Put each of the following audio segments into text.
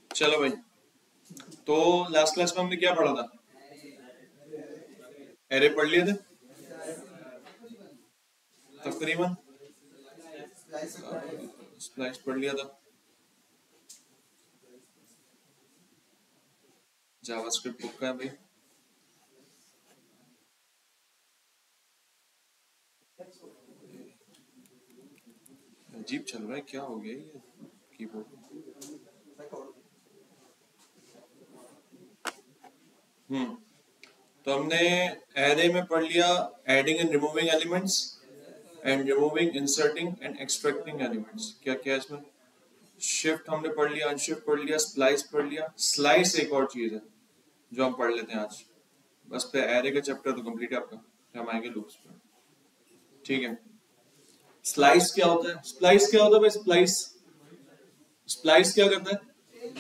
चलो भाई, तो लास्ट क्लास में हमने क्या पढ़ा था? एरे पढ़ लिए थे तकरीबन, स्प्लाइस पढ़ लिया था, जावास्क्रिप्ट बुक का है भाई। अजीब चल रहा है, क्या हो गया ये कीबोर्ड? तो हमने एरे में पढ़ लिया adding and removing elements and removing, inserting and extracting elements. क्या क्या है इसमें? शिफ्ट हमने पढ़ लिया, अनशिफ्ट पढ़ लिया, स्प्लाइस पढ़ लिया। स्लाइस एक और चीज है जो हम पढ़ लेते हैं आज, बस पे एरे का चैप्टर तो कंप्लीट है आपका, फिर हम आएंगे लूप्स पर। ठीक है, स्लाइस क्या होता है? स्प्लाइस क्या होता है भाई? स्प्लाइस, स्प्लाइस क्या करता है?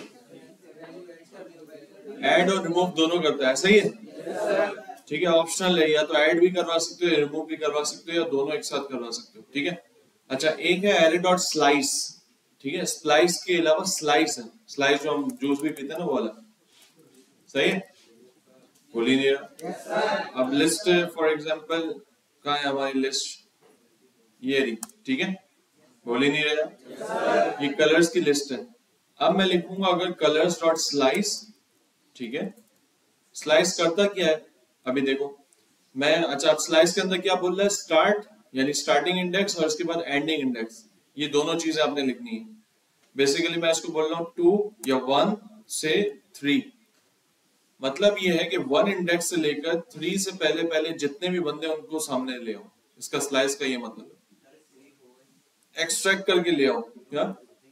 ऐड और रिमूव दोनों करता है, सही है? ठीक है, ऑप्शनल है, या तो ऐड भी करवा सकते हो, रिमूव भी करवा सकते हो, या दोनों एक साथ करवा सकते हो। ठीक है, अच्छा एक है एरे डॉट स्लाइस। ठीक है, स्प्लाइस के अलावा स्लाइस है, स्लाइस जो हम जूस भी पीते हैं ना वो वाला, सही है? बोल ही नहीं रहा। अब लिस्ट फॉर एग्जांपल कहाँ है हमारी लिस्ट? ये रही, ठीक है, बोल ही नहीं रहा। ये कलर्स की लिस्ट है। अब मैं लिखूंगा अगर कलर्स डॉट स्लाइस, ठीक है, स्लाइस करता क्या है अभी देखो मैं, अच्छा अब स्लाइस के अंदर क्या बोल रहा है? स्टार्ट यानी स्टार्टिंग इंडेक्स और इसके बाद एंडिंग इंडेक्स, ये दोनों चीजें आपने लिखनी है। बेसिकली मैं इसको बोल रहा हूँ 2 या 1 से 3, मतलब ये है कि 1 इंडेक्स से लेकर 3 से पहले पहले जितने भी बंदे उनको सामने ले आओ, इसका स्लाइस का ये मतलब है, एक्सट्रैक्ट करके ले आओ। क्या?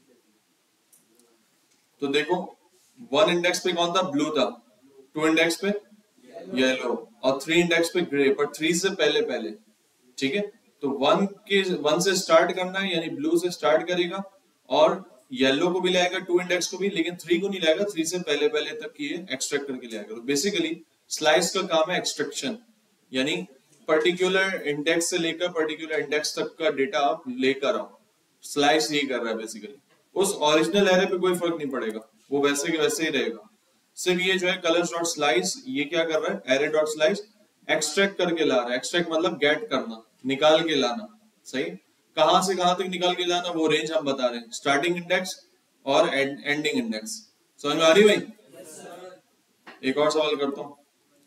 तो देखो 1 इंडेक्स पे कौन था? ब्लू था, 2 इंडेक्स पे येलो, और 3 इंडेक्स पे ग्रे, पर 3 से पहले पहले। ठीक है, तो 1 से स्टार्ट करना है, यानी ब्लू से स्टार्ट करेगा और येलो को भी लाएगा, 2 इंडेक्स को भी, लेकिन 3 को नहीं लाएगा, 3 से पहले पहले तक ये एक्सट्रैक्ट करके लाएगा। तो बेसिकली स्लाइस का काम है एक्सट्रैक्शन, यानी पर्टिकुलर इंडेक्स से लेकर पर्टिकुलर इंडेक्स तक का डेटा आप लेकर आओ। स्लाइस यही कर रहा है बेसिकली। उस ओरिजिनल एरे पे कोई फर्क नहीं पड़ेगा, वो वैसे के वैसे ही रहेगा। सिर्फ ये जो है कलर्स डॉट स्लाइस, ये क्या कर रहा है? एरे डॉट स्लाइस एक्सट्रैक्ट करके ला रहा है। एक्सट्रैक्ट मतलब गेट करना, निकाल के लाना, सही? कहां से कहां तक निकाल के लाना वो रेंज हम बता रहे हैं, स्टार्टिंग इंडेक्स और एंडिंग इंडेक्स। समझ में आ रही भाई? एक और सवाल करता हूँ,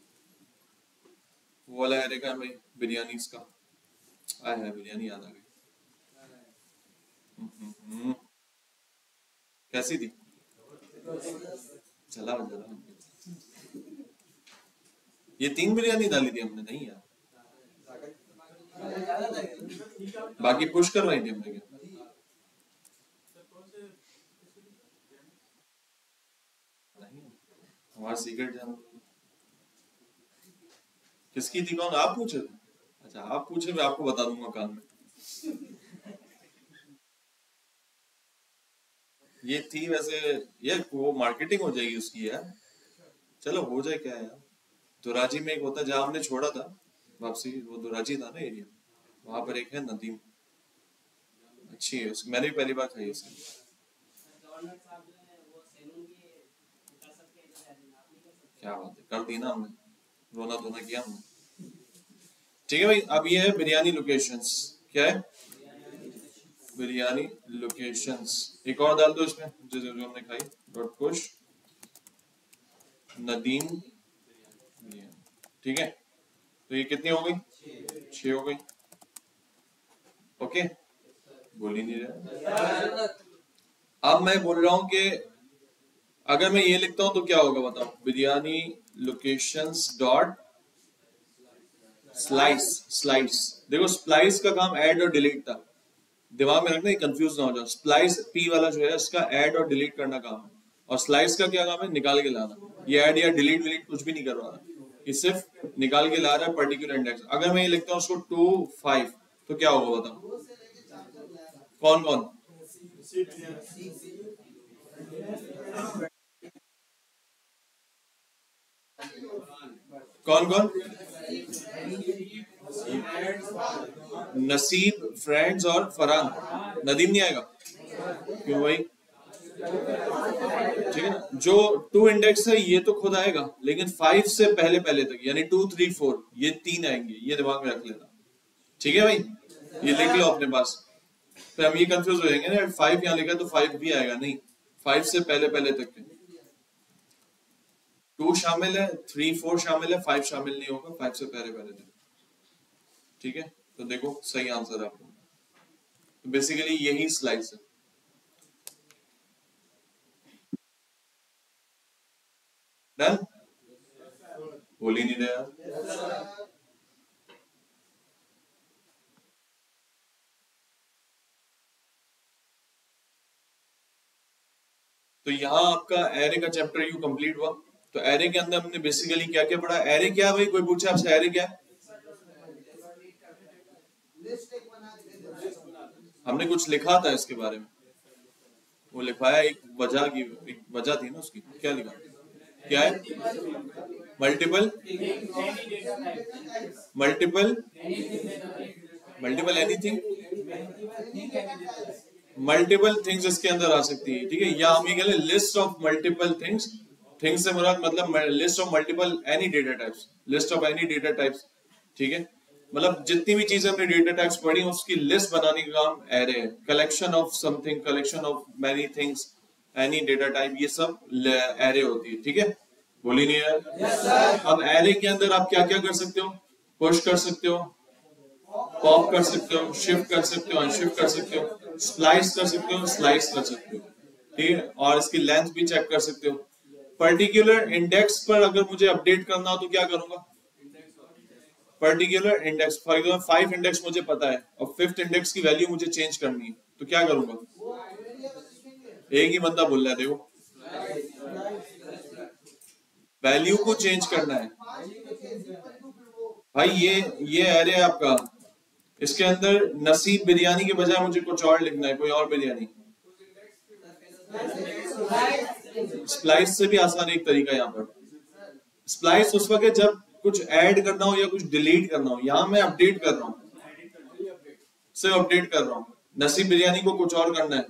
वो वाला एरे का भाई, बिरयानी का आया है, बिरयानी याद आ गई। कैसी थी? चला जरा, ये 3 बिरयानी डाली थी हमने, नहीं यार बाकी पुश करवाई थी हमने क्या? हमारा सीक्रेट जान किसकी थी? कौन? आप पूछे थे? अच्छा आप पूछे, मैं आपको बता दूंगा कान में। ये थी वैसे, ये वो मार्केटिंग हो जाएगी उसकी यार, चलो हो जाए क्या यार। दुराजी में एक होता है जहां हमने छोड़ा था वापसी, वो दुराजी था ना एरिया, वहां पर एक है नदीम, अच्छी है उसकी, मैंने भी पहली बार खाई उसकी। क्या बात है, कर दी ना हमने, रोना धोना किया हमने। ठीक है भाई, अब ये है बिरयानी लोकेशंस। क्या है? बिरयानी लोकेशंस। एक और डाल दो इसमें जो जो हमने खाई, डॉट पुश नदीम बिरयानी। ठीक है, तो ये कितनी हो गई? 6 हो गई। ओके, बोल ही नहीं रहा। अब मैं बोल रहा हूं कि अगर मैं ये लिखता हूं तो क्या होगा बताओ? Biryani locations dot slice. Slice, देखो स्प्लाइस का काम ऐड और डिलीट था, दिमाग में रखना, कंफ्यूज ना हो जाओ। स्प्लाइस पी वाला जो है इसका ऐड और डिलीट करना काम है, और स्लाइस का क्या काम है? निकाल के लाना। ये ऐड या डिलीट विलीट कुछ भी नहीं करवा रहा, ये सिर्फ निकाल के ला रहा है पर्टिकुलर इंडेक्स। अगर मैं ये लिखता हूँ उसको 2 5 तो क्या होगा बताओ? कौन कौन? कौन कौन? नसीब, फ्रेंड्स और फरहान। नदीम नहीं आएगा क्यों भाई? ठीक है ना, जो 2 इंडेक्स है ये तो खुद आएगा, लेकिन 5 से पहले पहले तक यानी 2 3 4 ये 3 आएंगे, ये दिमाग में रख लेना। ठीक है भाई, ये लिख लो अपने पास, फिर हम ये कंफ्यूज हो जाएंगे ना, 5 यहाँ लिखा तो 5 भी आएगा, नहीं 5 से पहले पहले तक के 2 शामिल है, 3 4 शामिल है, 5 शामिल नहीं होगा, 5 से पहले पहले तक। ठीक है, तो देखो सही आंसर है आपको, तो बेसिकली यही स्लाइस है। डन, बोल ही नहीं रहे यार। तो यहाँ आपका एरे का चैप्टर यू कंप्लीट हुआ। तो एरे के अंदर हमने बेसिकली क्या क्या पढ़ा, एरे क्या है भाई, कोई पूछे आपसे एरे क्या है? हमने कुछ लिखा था इसके बारे में, वो लिखवाया एक वजह की, एक वजह थी ना उसकी, क्या लिखा, क्या है? Multiple multiple multiple anything, multiple things इसके अंदर आ सकती है। ठीक है, या हम ये कह लें list of multiple things, things से मुराद मतलब list of multiple any data types, list of any data types. ठीक है, मतलब जितनी भी चीजें हमने डेटा टाइप्स पढ़ी उसकी लिस्ट बनाने का काम एरे है, collection of something, collection of many things, any data type, ये सब एरे होती है। ठीक है, बोली नहीं यार। अब एरे के अंदर आप क्या क्या कर सकते हो, पुश कर सकते हो, पॉप कर सकते हो, शिफ्ट कर सकते हो, अनशिफ्ट कर सकते हो, स्लाइस कर सकते हो, स्लाइस कर सकते हो। ठीक है, और इसकी लेंथ भी चेक कर सकते हो। पर्टिकुलर इंडेक्स पर अगर मुझे अपडेट करना हो तो क्या करूंगा, particular index, for example 5 index मुझे पता है और 5th इंडेक्स की वैल्यू मुझे चेंज करनी है, तो क्या करूंगा? एक ही बंदा बोल रहा है, देखो वैल्यू को चेंज करना है भाई। ये एरे है आपका, इसके अंदर नसीब बिरयानी के बजाय मुझे कुछ और लिखना है, कोई और बिरयानी। स्प्लाइस से भी आसान एक तरीका यहाँ पर, स्प्लाइस उस वक्त जब कुछ ऐड करना हो या कुछ डिलीट करना हो, यहाँ मैं अपडेट कर रहा हूँ, सिर्फ अपडेट कर रहा हूँ। नसीब बिरयानी को कुछ और करना है,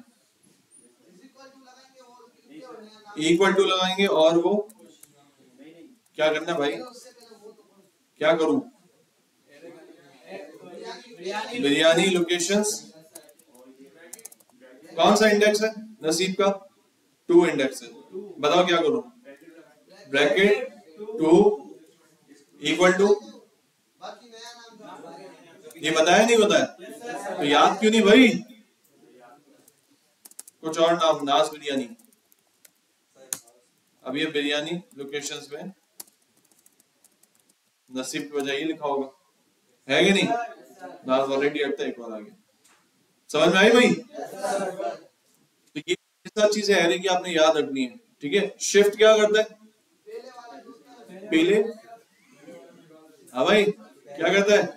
इक्वल टू लगाएंगे और वो क्या करना है भाई, क्या करूं, बिरयानी लोकेशंस, कौन सा इंडेक्स है नसीब का? 2 इंडेक्स है, बताओ क्या करूं? ब्रैकेट 2 इक्वल टू, ये बताया नहीं बताया? तो याद क्यों नहीं भाई? कुछ और नाम, नाज बिरयानी। अब ये बिरयानी लोकेशंस में नसीब की वजह ये लिखा होगा, है कि नहीं? नाज ऑलरेडी हटता है, एक बार आगे समझ में आई भाई? तो ये सब चीजें एरे की आपने याद रखनी है। ठीक है, शिफ्ट क्या करता है? पहले, हाँ भाई क्या करता है?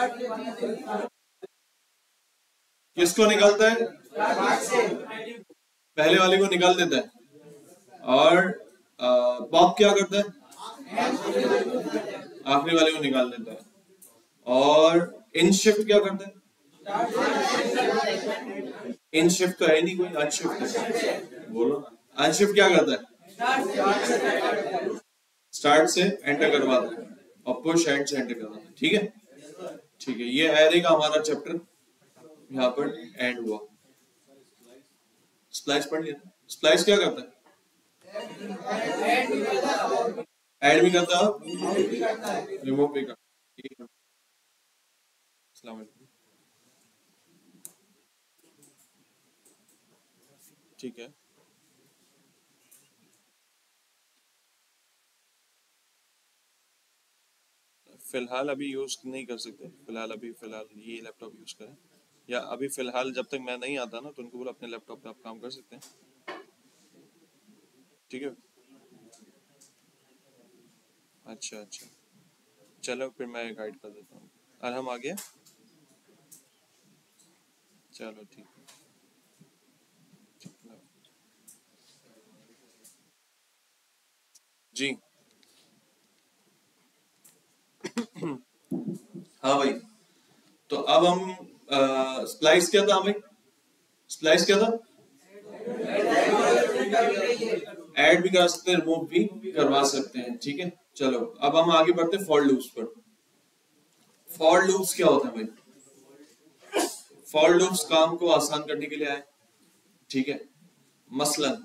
किसको निकालता है? पहले वाले को निकाल देता है। और पॉप क्या करता है? आखिरी वाले को निकाल देता है। और इनशिफ्ट क्या करता है? इनशिफ्ट तो है नहीं कोई, अनशिफ्ट है, बोलो ना। अनशिफ्ट क्या करता है? स्टार्ट से एंटर करवाता है और पुश एंड से एंटर करवाता है। ठीक है, ठीक है, ये एरे का हमारा चैप्टर यहाँ पर एंड हुआ। स्प्लाइस पढ़ लिया? स्प्लाइस क्या करता है? ऐड भी करता है, रिमूव भी करता है। अस्सलाम वालेकुम। ठीक है, फिलहाल अभी यूज नहीं कर सकते, फिलहाल ये लैपटॉप यूज करें, या अभी फिलहाल जब तक मैं नहीं आता ना तो उनको बोलो अपने लैपटॉप पे आप काम कर सकते हैं। ठीक है, अच्छा अच्छा, चलो फिर मैं गाइड कर देता हूँ। अरहम आ गया, चलो ठीक है। जी हाँ भाई, तो अब हम स्प्लाइस क्या था भाई? स्प्लाइस क्या था? ऐड भी करा सकते हैं, रिमूव भी करवा सकते हैं, ठीक है। चलो अब हम आगे बढ़ते हैं फॉर लूप्स पर। फॉर लूप्स क्या होता है भाई? फॉर लूप्स काम को आसान करने के लिए आए, ठीक है। मसलन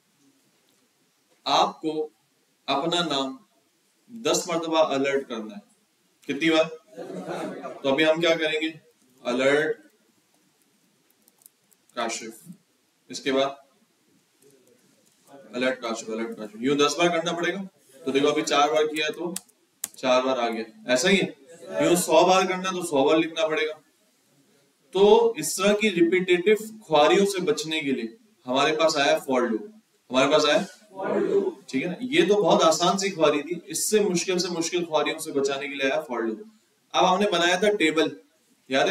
आपको अपना नाम 10 मरतबा अलर्ट करना है, कितनी बार? तो अभी हम क्या करेंगे, अलर्ट काशिफ, इसके बाद अलर्ट काशिफ, अलर्ट काशिफ, यूं 10 बार करना पड़ेगा। तो देखो अभी 4 बार किया तो 4 बार आ गया, ऐसा ही है। यूं 100 बार करना तो 100 बार लिखना पड़ेगा। तो इस तरह की रिपीटेटिव ख्वारियों से बचने के लिए हमारे पास आया फॉर लूप, हमारे पास आया फॉर लूप, ठीक है ना। ये तो बहुत आसान सी ख्वारी थी, इससे मुश्किल ख्वारियों से बचाने के लिए आया फॉर लूप। अब हमने बनाया था टेबल, याद है?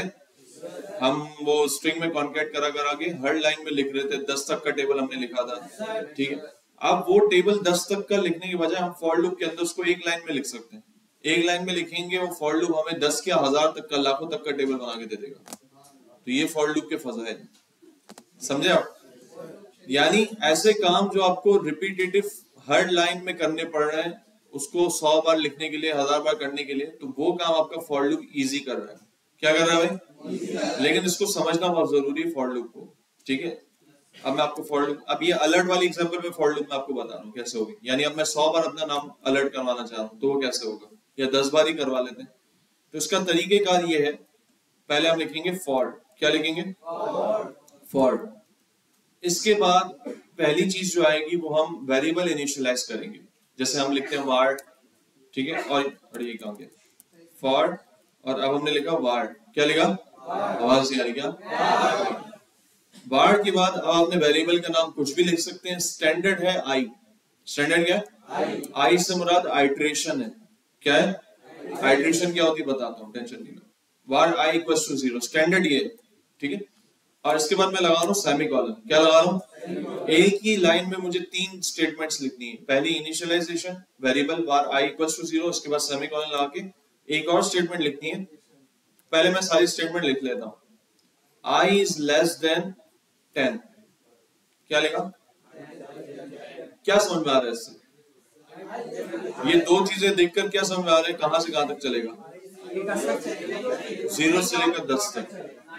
हम वो स्ट्रिंग में कॉन्कैट करा करा के हर लाइन में लिख रहे थे, 10 तक का टेबल हमने लिखा था, ठीक है। अब वो टेबल 10 तक का लिखने के बजाय हम फॉर लूप के अंदर उसको एक लाइन में लिख सकते हैं। एक लाइन में लिखेंगे, वो फॉर लूप हमें 10 के 1000 तक का, लाखों तक का टेबल बना के दे देगा। तो ये फॉर लूप के फज़ाइल, समझे आप? यानी ऐसे काम जो आपको रिपीटेटिव हर लाइन में करने पड़ रहे हैं, उसको 100 बार लिखने के लिए, 1000 बार करने के लिए, तो वो काम आपका फॉर लूप इजी कर रहा है। क्या कर रहा है भाई? लेकिन इसको समझना बहुत जरूरी है फॉर लूप को, ठीक है। अब मैं आपको फॉर लूप, अब ये अलर्ट वाली एग्जांपल में फॉर लूप में आपको बता रहा हूँ कैसे होगी। यानी अब मैं 100 बार अपना नाम अलर्ट करवाना चाह रहा हूँ तो वो कैसे होगा, या 10 बार ही करवा लेते हैं। तो इसका तरीकेकार ये है, पहले हम लिखेंगे फॉर, क्या लिखेंगे? फॉर। इसके बाद पहली चीज जो आएगी वो हम वेरिएबल इनिशियलाइज करेंगे, जैसे हम लिखते हैं वार, ठीक है। और ये कहा गया फॉर, और अब हमने लिखा वार, क्या लिखा? आवाज नहीं आ रही क्या? वार के बाद अब आपने वेरिएबल का नाम कुछ भी लिख सकते हैं। स्टैंडर्ड है आई, स्टैंडर्ड क्या है? आई से मुराद आइट्रेशन है। क्या है? आइट्रेशन क्या होती है बताता हूँ, टेंशन नहीं लो। Var i equals to 0, standard ये, ठीक है। और इसके बाद मैं लगा रहा हूँ सेमीकोलन, क्या लगा रहा हूँ? एक ही लाइन में मुझे 3 स्टेटमेंट्स लिखनी है। पहली initialization, variable var i equals to 0, उसके बाद सेमीकोलन लगा के एक और स्टेटमेंट लिखनी है। पहले मैं सारी स्टेटमेंट लिख लेता हूं। i इज लेस देन 10, क्या लिखा? क्या समझ में आ रहा है इससे? ये दो चीजें देखकर क्या समझ में आ रहा है, कहां से कहां तक चलेगा? 0 से लेकर 10 तक,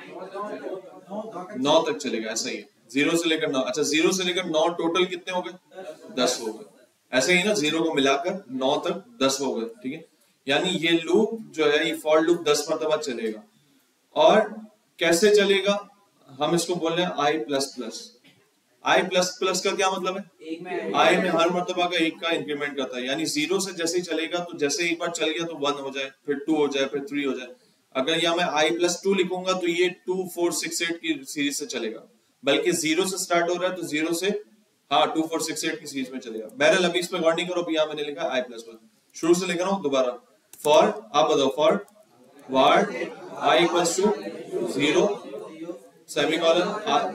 9 तक चलेगा, ऐसा ही है। 0 से लेकर 9, अच्छा 0 से लेकर 9 टोटल कितने हो गए? 10 हो गए। ऐसे ही ना, 0 को मिलाकर 9 तक 10 हो गए, ठीक है। यानी ये लूप जो है, ये फॉर लूप 10 मरतबा चलेगा। और कैसे चलेगा? हम इसको बोल रहे हैं i plus plus. I plus plus का क्या मतलब है? आई में हर मरतबा का एक का इंक्रीमेंट करता है। यानी 0 से जैसे ही चलेगा, तो जैसे एक बार चल गया तो 1 हो जाए, फिर 2 हो जाए, फिर 3 हो जाए। अगर यहाँ मैं आई प्लस 2 लिखूंगा तो ये 2 4 6 8 की सीरीज से चलेगा। बल्कि 0 से स्टार्ट हो रहा है तो 0 से 2 4 6 8 की सीरीज में चलेगा। बहरहाल अभी इस पे गौर नहीं करो, अभी यहाँ मैंने लिखा आई प्लस प्लस। शुरू से लिख रहा हूँ दोबारा। फॉर, आप बताओ, for var i equals to 0 semicolon,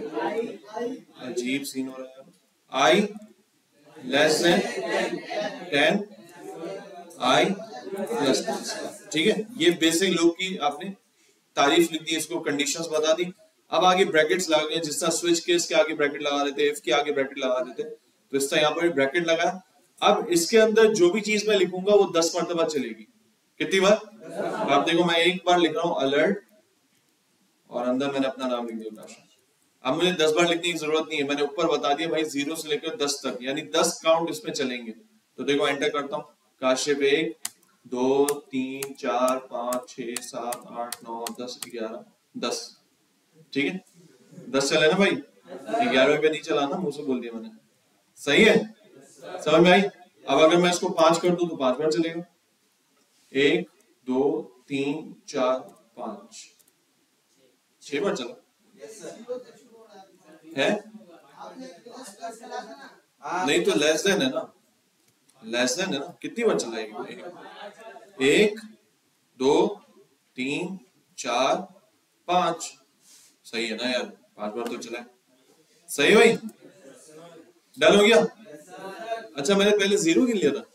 अजीब सीन हो रहा है, i less than 10 i plus plus, ठीक है। ये बेसिक लूप की आपने तारीफ लिख दी, इसको कंडीशंस बता दी। अब आगे ब्रैकेट्स लगा गए, जिस तरह स्विच केस के आगे ब्रैकेट लगा देते, इफ के आगे ब्रैकेट लगा देते, तो इस तरह यहाँ पर ब्रैकेट लगा। अब इसके अंदर जो भी चीज मैं लिखूंगा वो 10 मरतबा चलेगी। कितनी बार? आप देखो, मैं एक बार लिख रहा हूं अलर्ट, और अंदर मैंने अपना नाम लिख दिया। अब मुझे 10 बार लिखने की जरूरत नहीं है, मैंने ऊपर बता दिया भाई 0 से लेकर 10 तक, यानी 10 काउंट इसमें चलेंगे। तो देखो एंटर करता हूं, काशिफ 1 2 3 4 5 6 7 8 9 10 11 10, ठीक है। 10 चले ना भाई, 11वें पे नहीं चला ना, मुंह से बोल दिया मैंने, सही है? समझ में आई? अब अगर मैं इसको 5 कर दूं तो 5 बार चलेगा। 1 2 3 4 5 6 बार चला है? नहीं तो लेस देन है ना, लेस देन है ना। कितनी बार चलाएगी? 1 2 3 4 5, सही है ना यार? 5 बार तो चला, सही भाई? डन हो गया? अच्छा, मैंने पहले 0 गिन लिया था,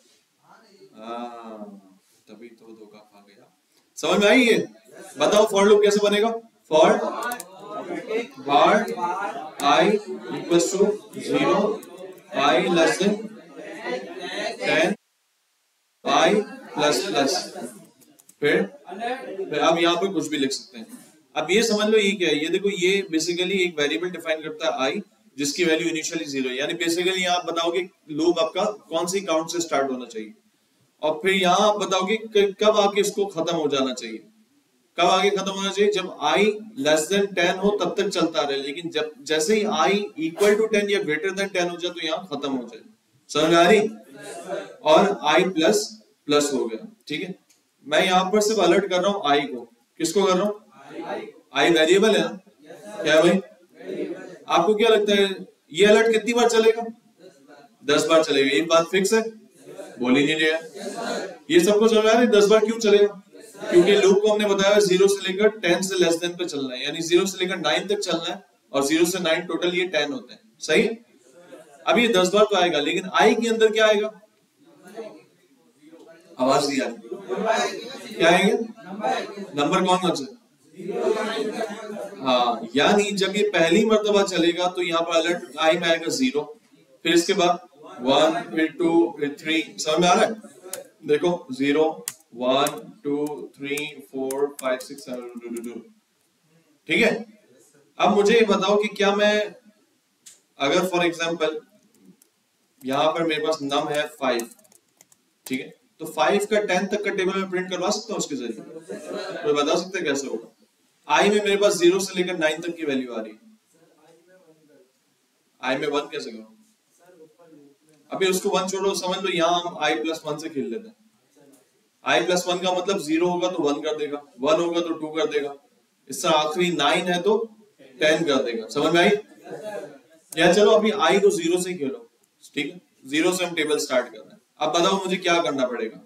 तभी तो धोखा खा गया। समझ में आई? ये बताओ फॉर लूप कैसे बनेगा? For var i equals to 0 i less than 10 i plus plus फिर अब यहाँ पे कुछ भी लिख सकते हैं। अब ये समझ लो ये क्या है, ये देखो ये बेसिकली एक वेरिएबल डिफाइन करता है आई जिसकी वैल्यू इनिशियली 0 है, यानी बेसिकली यहाँ आप बताओगे लूप आपका कौन सी काउंट से स्टार्ट होना चाहिए और फिर यहाँ आप बताओगे कब आके इसको खत्म हो जाना चाहिए। कब आगे खत्म होना चाहिए? जब i लेस देन 10 हो तब तक चलता रहे, लेकिन जब जैसे ही i इक्वल टू 10 या ग्रेटर देन 10 हो जाए तो यहाँ खत्म हो जाए। समझ आ रही? और i प्लस प्लस हो गया। ठीक है, मैं यहाँ पर सिर्फ अलर्ट कर रहा हूँ i को। किसको कर रहा हूँ? i वेरिएबल है ना, क्या है भाई? आपको क्या लगता है ये अलर्ट कितनी बार चलेगा? 10 बार चलेगा। एक बात फिक्स है, बोल ही नहीं रहा। ये सबको समझ आ रहा है 10 बार क्यों चलेगा? क्योंकि लूप को हमने बताया 0 से लेकर 10 से लेस देन पे चलना है, यानी 0 से लेकर 9 तक चलना है और 0 से 9 टोटल ये 10 होते हैं। सही? अब ये 10 बार तो आएगा, लेकिन i के अंदर क्या आएगा? आवाज दिया क्या आएगा? नंबर कौन सा? हाँ, यानी जब ये पहली मर्तबा चलेगा तो यहाँ पर अलर्ट i में आएगा 0, फिर इसके बाद 1, फिर 2, फिर 3। समझ में आ रहा है? देखो 0, 1, 2, 3, 4, 5, 6, 7, 2। ठीक है, अब मुझे ये बताओ कि क्या मैं अगर फॉर एग्जांपल यहां पर मेरे पास नम है 5, ठीक है, तो 5 का 10 तक का टेबल में प्रिंट करवा सकता हूँ उसके जरिए? कोई बता सकते हैं कैसे होगा? आई में मेरे पास 0 से लेकर 9 तक की वैल्यू आ रही है, आई में 1 कैसे करूं? अभी उसको 1 छोड़ो, समझ लो यहाँ हम i प्लस 1 से खेल लेते हैं। i प्लस 1 का मतलब 0 होगा तो 1 कर देगा, 1 होगा तो 2 कर देगा, इस तरह आखिरी 9 है तो 10 कर देगा। समझ में आई? या चलो अभी i को 0 से खेलो, ठीक है, 0 से हम टेबल स्टार्ट कर रहे हैं। अब बताओ मुझे क्या करना पड़ेगा?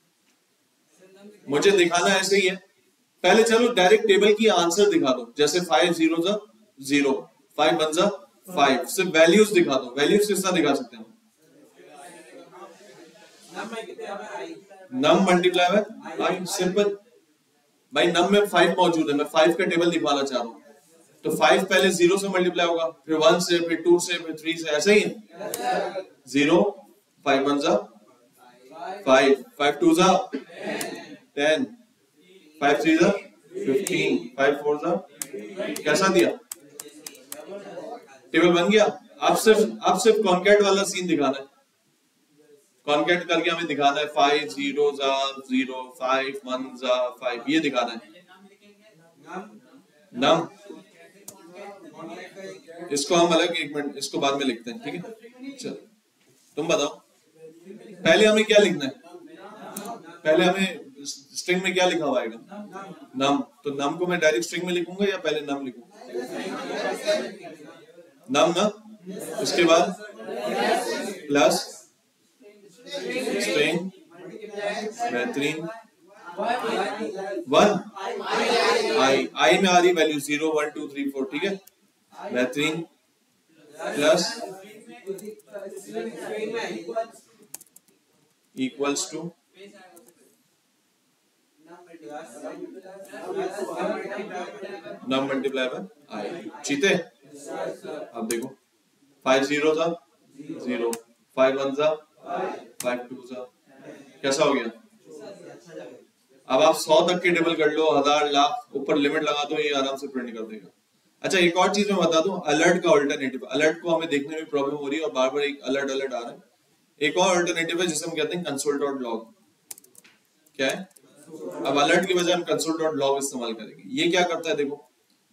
मुझे दिखाना ऐसे ही है, पहले चलो डायरेक्ट टेबल की आंसर दिखा दो, जैसे 5 0 0, 5 1 5, सिर्फ वैल्यूज दिखा दो। वैल्यूज किस तरह दिखा सकते हैं? Num multiply by i, simple. भाई नम में 5 मौजूद है, मैं 5 का टेबल दिखाना चाह रहा हूँ, तो 5 पहले 0 से मल्टीप्लाई होगा, फिर 1 से, फिर 2 से, फिर 3 से, ऐसे ही 0, 5 1 5, 5 2 10, 5 3 15, 5 4 कैसा दिया? टेबल बन गया। अब सिर्फ कॉन्कैट वाला सीन दिखाना है, कॉन्कैट करके हमें दिखाना है 5 0 0, 5 1 5, ये दिखाना है। नम इसको हम अलग, एक मिनट इसको बाद में लिखते हैं, ठीक है? चल तुम बताओ पहले हमें क्या लिखना है? पहले हमें स्ट्रिंग में क्या लिखा हुआ आएगा? नम। तो नम को मैं डायरेक्ट स्ट्रिंग में लिखूंगा या पहले नम लिखूंगा? नम ना, उसके बाद प्लस स्ट्रिंग, बेहतरीन, 1 आई में आ रही वैल्यू 0 1 2 3 4, ठीक है, बेहतरीन, plus equals to num multiply by i. चीते अब देखो 5 0 0, 5 1 5 2 कैसा हो गया? अब आप 100 तक के टेबल कर लो, 1000 लाख ऊपर लिमिट लगा दो, ये आराम से प्रिंट कर देगा। अच्छा एक और चीज मैं बता दूं, अलर्ट का अल्टरनेटिव, अलर्ट को हमें देखने में प्रॉब्लम हो रही है और बार बार एक अलर्ट आ रहा है, एक और अल्टरनेटिव है जिसे हम कहते हैं console.log। क्या है? अब अलर्ट की बजाय हम console.log इस्तेमाल करेंगे। ये क्या करता है देखो,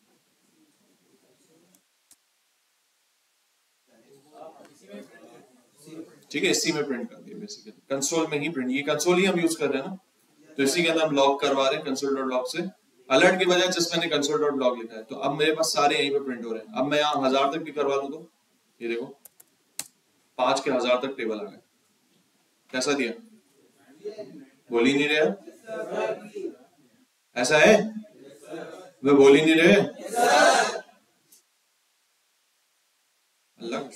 ठीक है, इसी में प्रिंट कर दिया, बेसिकली कंसोल में ही प्रिंट, ये कंसोल ही हम यूज कर रहे हैं ना, तो इसी के अंदर हम लॉग करवा रहे हैं console.log से। अलर्ट की बजाय जस्ट मैंने console.log लिखा है, तो अब मेरे पास सारे यहीं पे प्रिंट हो रहे हैं। अब मैं यहाँ 1000 तक भी करवा लूं तो ये देखो 5 के 1000 तक टेबल आ गए। कैसा दिया? बोल ही नहीं रहे, ऐसा है? वे बोल ही नहीं रहे। अल्लाह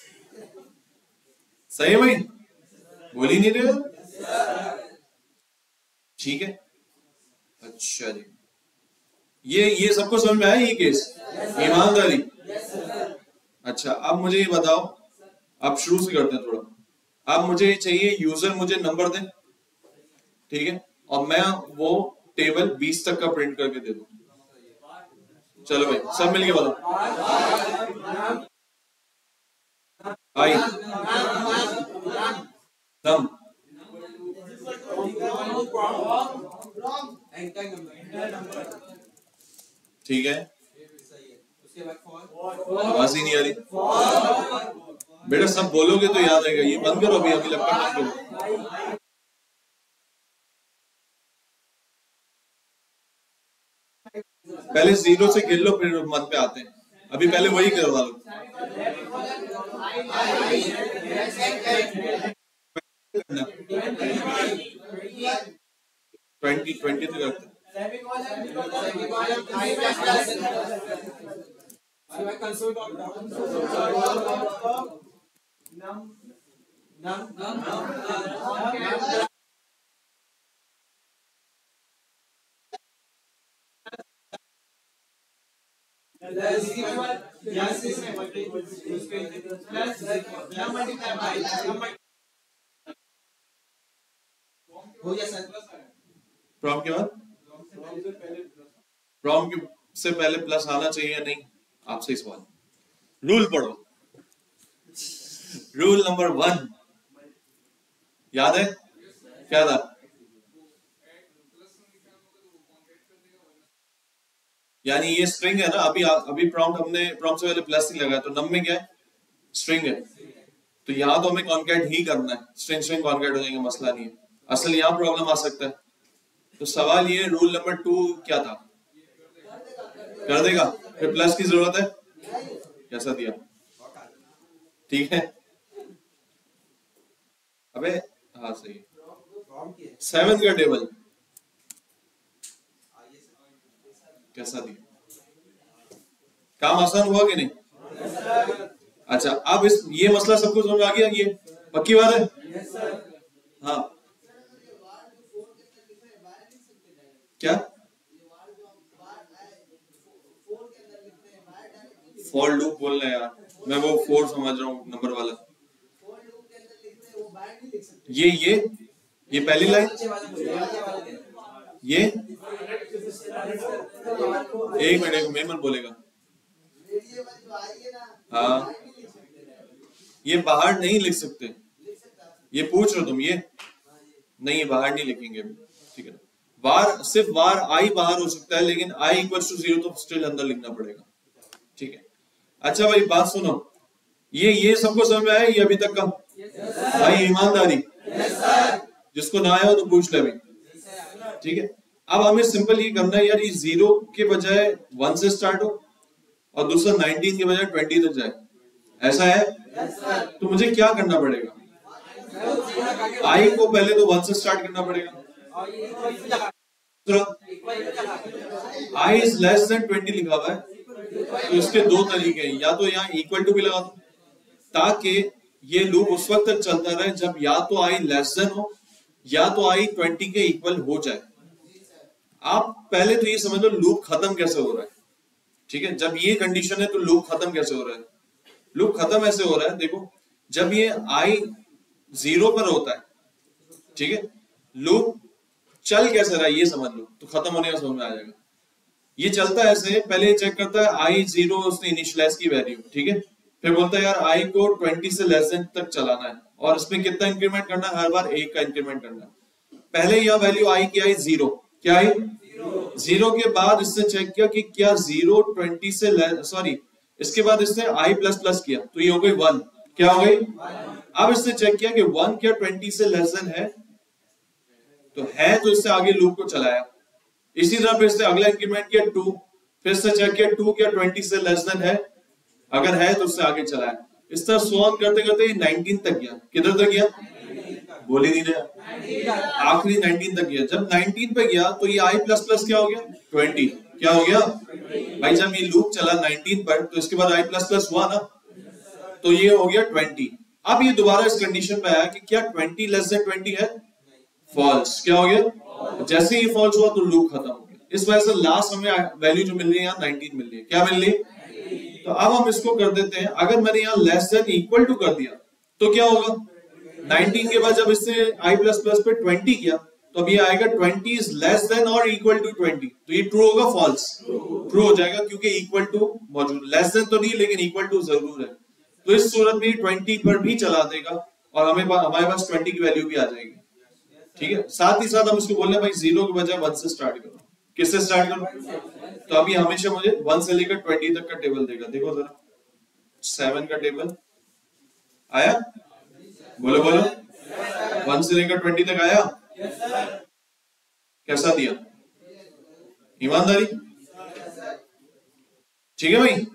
सही है भाई, बोल ही नहीं रहे, ठीक है। अच्छा जी, ये सबको समझ में आया ये केस? ईमानदारी। अच्छा अब मुझे ये बताओ, अब शुरू से करते हैं थोड़ा। अब मुझे चाहिए यूजर मुझे नंबर दे, ठीक है, और मैं वो टेबल 20 तक का प्रिंट करके दे दूं। चलो भाई सब मिलके बोलो। आई नम ठीक है, आवाज ही नहीं आ रही बेटा, सब बोलोगे तो याद आएगा। ये बंद करो अभी, अभी लगता बंद करो। पहले 0 से गिन लो फिर मन पे आते हैं। अभी पहले वही करवा लो। 20 तो करते प्रॉम के बाद, प्रॉम से पहले प्लस आना चाहिए या नहीं, आपसे ही सवाल। रूल पढ़ो, रूल नंबर 1 याद है क्या था? यानी ये स्ट्रिंग है ना, अभी प्रॉम्प्ट हमने प्रॉम्प्ट से पहले प्लस नहीं लगाया, तो नम में क्या है? स्ट्रिंग है, तो यहाँ तो हमें कॉन्कैट ही करना है। स्ट्रिंग स्ट्रिंग कॉन्कैट हो जाएंगे, मसला नहीं है। असल यहाँ प्रॉब्लम आ सकता है। तो सवाल ये, रूल नंबर 2 क्या था? कर देगा, फिर प्लस की जरूरत है, कैसा दिया? ठीक है, अबे हाँ सही है। 7 का टेबल कैसा दिया? काम आसान हुआ कि नहीं? अच्छा, अब ये मसला सबको समझ आ गया? ये पक्की बात है? हाँ क्या? फॉर लूप बोलना है यार, मैं वो 4 समझ रहा हूँ नंबर वाला। ये पहली लाइन, ये एक मिनट मेमन बोलेगा। हाँ, ये बाहर नहीं लिख सकते, ये पूछ रहे हो तुम? ये नहीं, ये बाहर नहीं लिखेंगे, ठीक है। वार, सिर्फ वार आई बाहर हो सकता है, लेकिन आई इक्वल्स टू 0 तो स्टिल अंदर लिखना पड़ेगा, ठीक है। अच्छा भाई बात सुनो, ये सबको समझ में आया ये अभी तक का? भाई ईमानदारी, जिसको ना आया हो तो पूछ ले अभी, ठीक है। अब हमें सिंपल ये करना है यार, ये 0 के बजाय 1 से स्टार्ट हो और दूसरा 19 के बजाय 20 तक जाए, ऐसा है? तो मुझे क्या करना पड़ेगा? आई को पहले तो 1 से स्टार्ट करना पड़ेगा, आई इज लेस देन 20 लिखा हुआ है, तो इसके 2 तरीके हैं। या तो यहाँ इक्वल टू भी लगा दो, ताकि ये लूप उस वक्त तक चलता रहे जब या तो आई लेस देन हो या तो आई 20 के इक्वल हो जाए। आप पहले तो ये समझ लो लूप खत्म कैसे हो रहा है, ठीक है। जब ये कंडीशन है तो लूप खत्म कैसे हो रहा है? लूप खत्म ऐसे हो रहा है, देखो, जब ये आई 0 पर होता है, ठीक है, लूप चल कैसे रहा है ये समझ लो, तो खत्म होने का समझ में आ जाएगा। ये चलता है ऐसे, पहले चेक करता है आई 0 उसने इनिशियलाइज की वैल्यू, ठीक है, फिर बोलता है यार आई को 20 से लेस देन तक चलाना है और इसमें कितना इंक्रीमेंट करना है? हर बार 1 का इंक्रीमेंट करना है। पहले यह वैल्यू आई की आई 0, क्या आई 0 के बाद इसने चेक किया कि क्या 0 20 से सॉरी, इसके बाद इसने आई प्लस प्लस किया तो ये हो गई 1, क्या हो गई? अब इसने चेक किया कि 1 क्या 20 से लेस देन है, तो है, तो इससे आगे लूप को चलाया। इसी तरह फिर से अगला इंक्रीमेंट किया 2, फिर से चेक किया 2 क्या 20 से लेस देन है, अगर है तो उससे आगे चलाया। इस तरह सो ऑन करते करते 19 तक गया। किधर तक गया? बोल ही नहीं रहा, आखिरी 19 तक गया। जब 19 पे गया तो ये आई प्लस प्लस क्या हो गया? 20, क्या हो गया भाई? जब ये लूप चला 19 पर तो इसके बाद आई प्लस प्लस हुआ ना, तो ये हो गया 20। अब ये दोबारा इस कंडीशन पे आया कि क्या 20 लेस देन 20 है? फॉल्स, क्या हो गया? जैसे ही फॉल्स हुआ तो लूप खत्म हो गया। इस वजह से लास्ट हमें वैल्यू जो मिल रही है यहाँ 19 मिल रही है। क्या मिल रही है? तो अब हम इसको कर देते हैं, अगर मैंने यहाँ लेस देन इक्वल टू कर दिया तो क्या होगा, 19 के बाद जब इससे i प्लस प्लस पे 20 किया तो अब ये आएगा 20 इज लेस देन और इक्वल टू 20, तो ये ट्रू होगा फॉल्स, ट्रू हो जाएगा क्योंकि इक्वल टू मौजूद, लेस देन तो नहीं लेकिन इक्वल टू जरूर है। तो इस सूरत में 20 पर भी चला देगा और हमारे पास 20 की वैल्यू भी आ जाएगी। ठीक है, साथ ही साथ हम इसको बोल रहे हैं भाई 0 के बजाय 1 से स्टार्ट करो। किससे स्टार्ट करो, तो अभी हमेशा मुझे 1 से लेकर 20 तक का टेबल देगा। देखो जरा 7 का टेबल आया, बोलो बोलो, 1 से लेकर 20 तक आया, कैसा दिया, ईमानदारी, ठीक है भाई।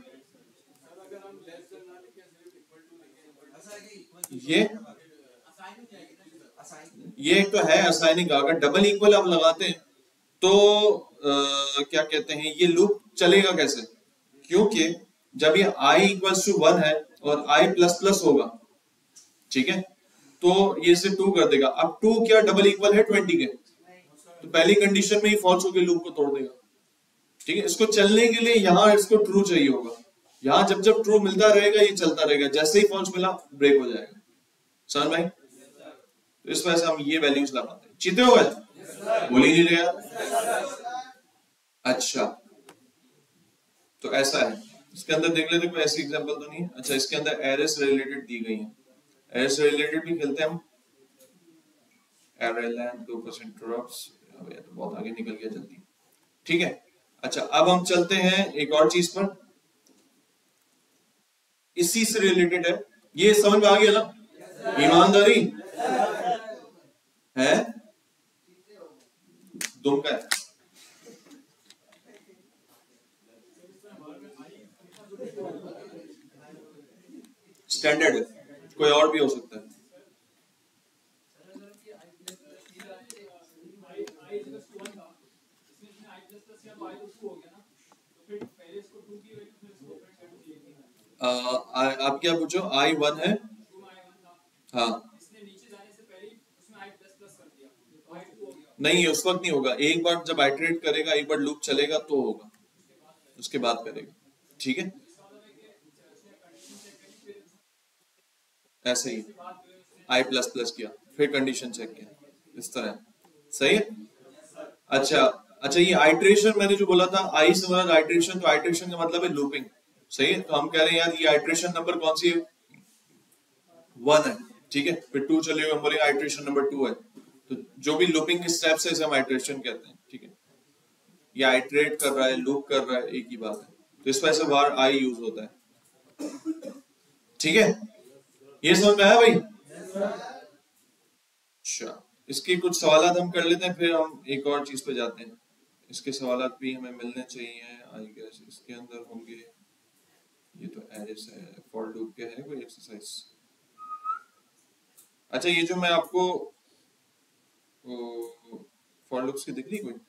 ये एक तो है असाइनिंग, अगर डबल इक्वल आप लगाते हैं तो क्या कहते हैं ये लूप चलेगा कैसे, क्योंकि जब ये i इक्वल्स टू 1 है और i प्लस प्लस होगा, ठीक है, तो ये से 2 कर देगा। अब 2 क्या डबल इक्वल है 20 के, तो पहली कंडीशन में ही फॉल्स होकर लूप को तोड़ देगा। ठीक है, इसको चलने के लिए यहाँ इसको ट्रू चाहिए होगा, यहाँ जब जब ट्रू मिलता रहेगा ये चलता रहेगा, जैसे ही फॉल्स मिला ब्रेक हो जाएगा। समझ भाई, तो इस वजह से हम ये वैल्यूज लगाते हैं। चीते हो गए, बोल ही नहीं रहे। अच्छा तो ऐसा है, इसके अंदर देख लेते कोई ऐसी एग्जांपल तो नहीं है। अच्छा इसके अंदर एरे से रिलेटेड दी गई है, एरे से रिलेटेड भी खेलते हैं हम। एरे लैंड 2% ड्रॉप्स, अब ये तो बहुत आगे निकल गया जल्दी। ठीक है, अच्छा अब हम चलते हैं एक और चीज पर, इसी से रिलेटेड है, ये समझ में आ गया ना, ईमानदारी है, दुम का है। स्टैंडर्ड है, कोई और भी हो सकता है। आप क्या पूछो, i1 है, हाँ नहीं उस वक्त नहीं होगा, एक बार जब आइटरेट करेगा, एक बार लूप चलेगा तो होगा, उसके बाद करेगा। ठीक है, ऐसे ही i प्लस प्लस किया फिर कंडीशन चेक किया, इस तरह। सही है, अच्छा अच्छा ये आइट्रेशन मैंने जो बोला था i से मतलब आइट्रेशन, तो आइट्रेशन का मतलब है लूपिंग। सही है, तो हम कह रहे हैं यार ये आइट्रेशन नंबर कौन सी है, 1 है। ठीक है, फिर 2 चलेगा, हम बोलेंगे आइट्रेशन नंबर 2 है, तो जो भी लूपिंग के स्टेप्स है इसे हम आइट्रेशन कहते हैं। ठीक है, ये आइट्रेट कर रहा है, लूप कर रहा है, एक ही बात है, तो इस वजह से बाहर आई यूज होता है। ठीक है, ये समझ में आया भाई। अच्छा इसके कुछ सवालात हम कर लेते हैं, फिर हम एक और चीज पे जाते हैं। इसके सवालात भी हमें मिलने चाहिए, आई गेस इसके अंदर होंगे। ये तो एरेस है, फॉर लूप के है कोई एक्सरसाइज। अच्छा ये जो मैं आपको फॉर लूप्स की दिख रही कोई,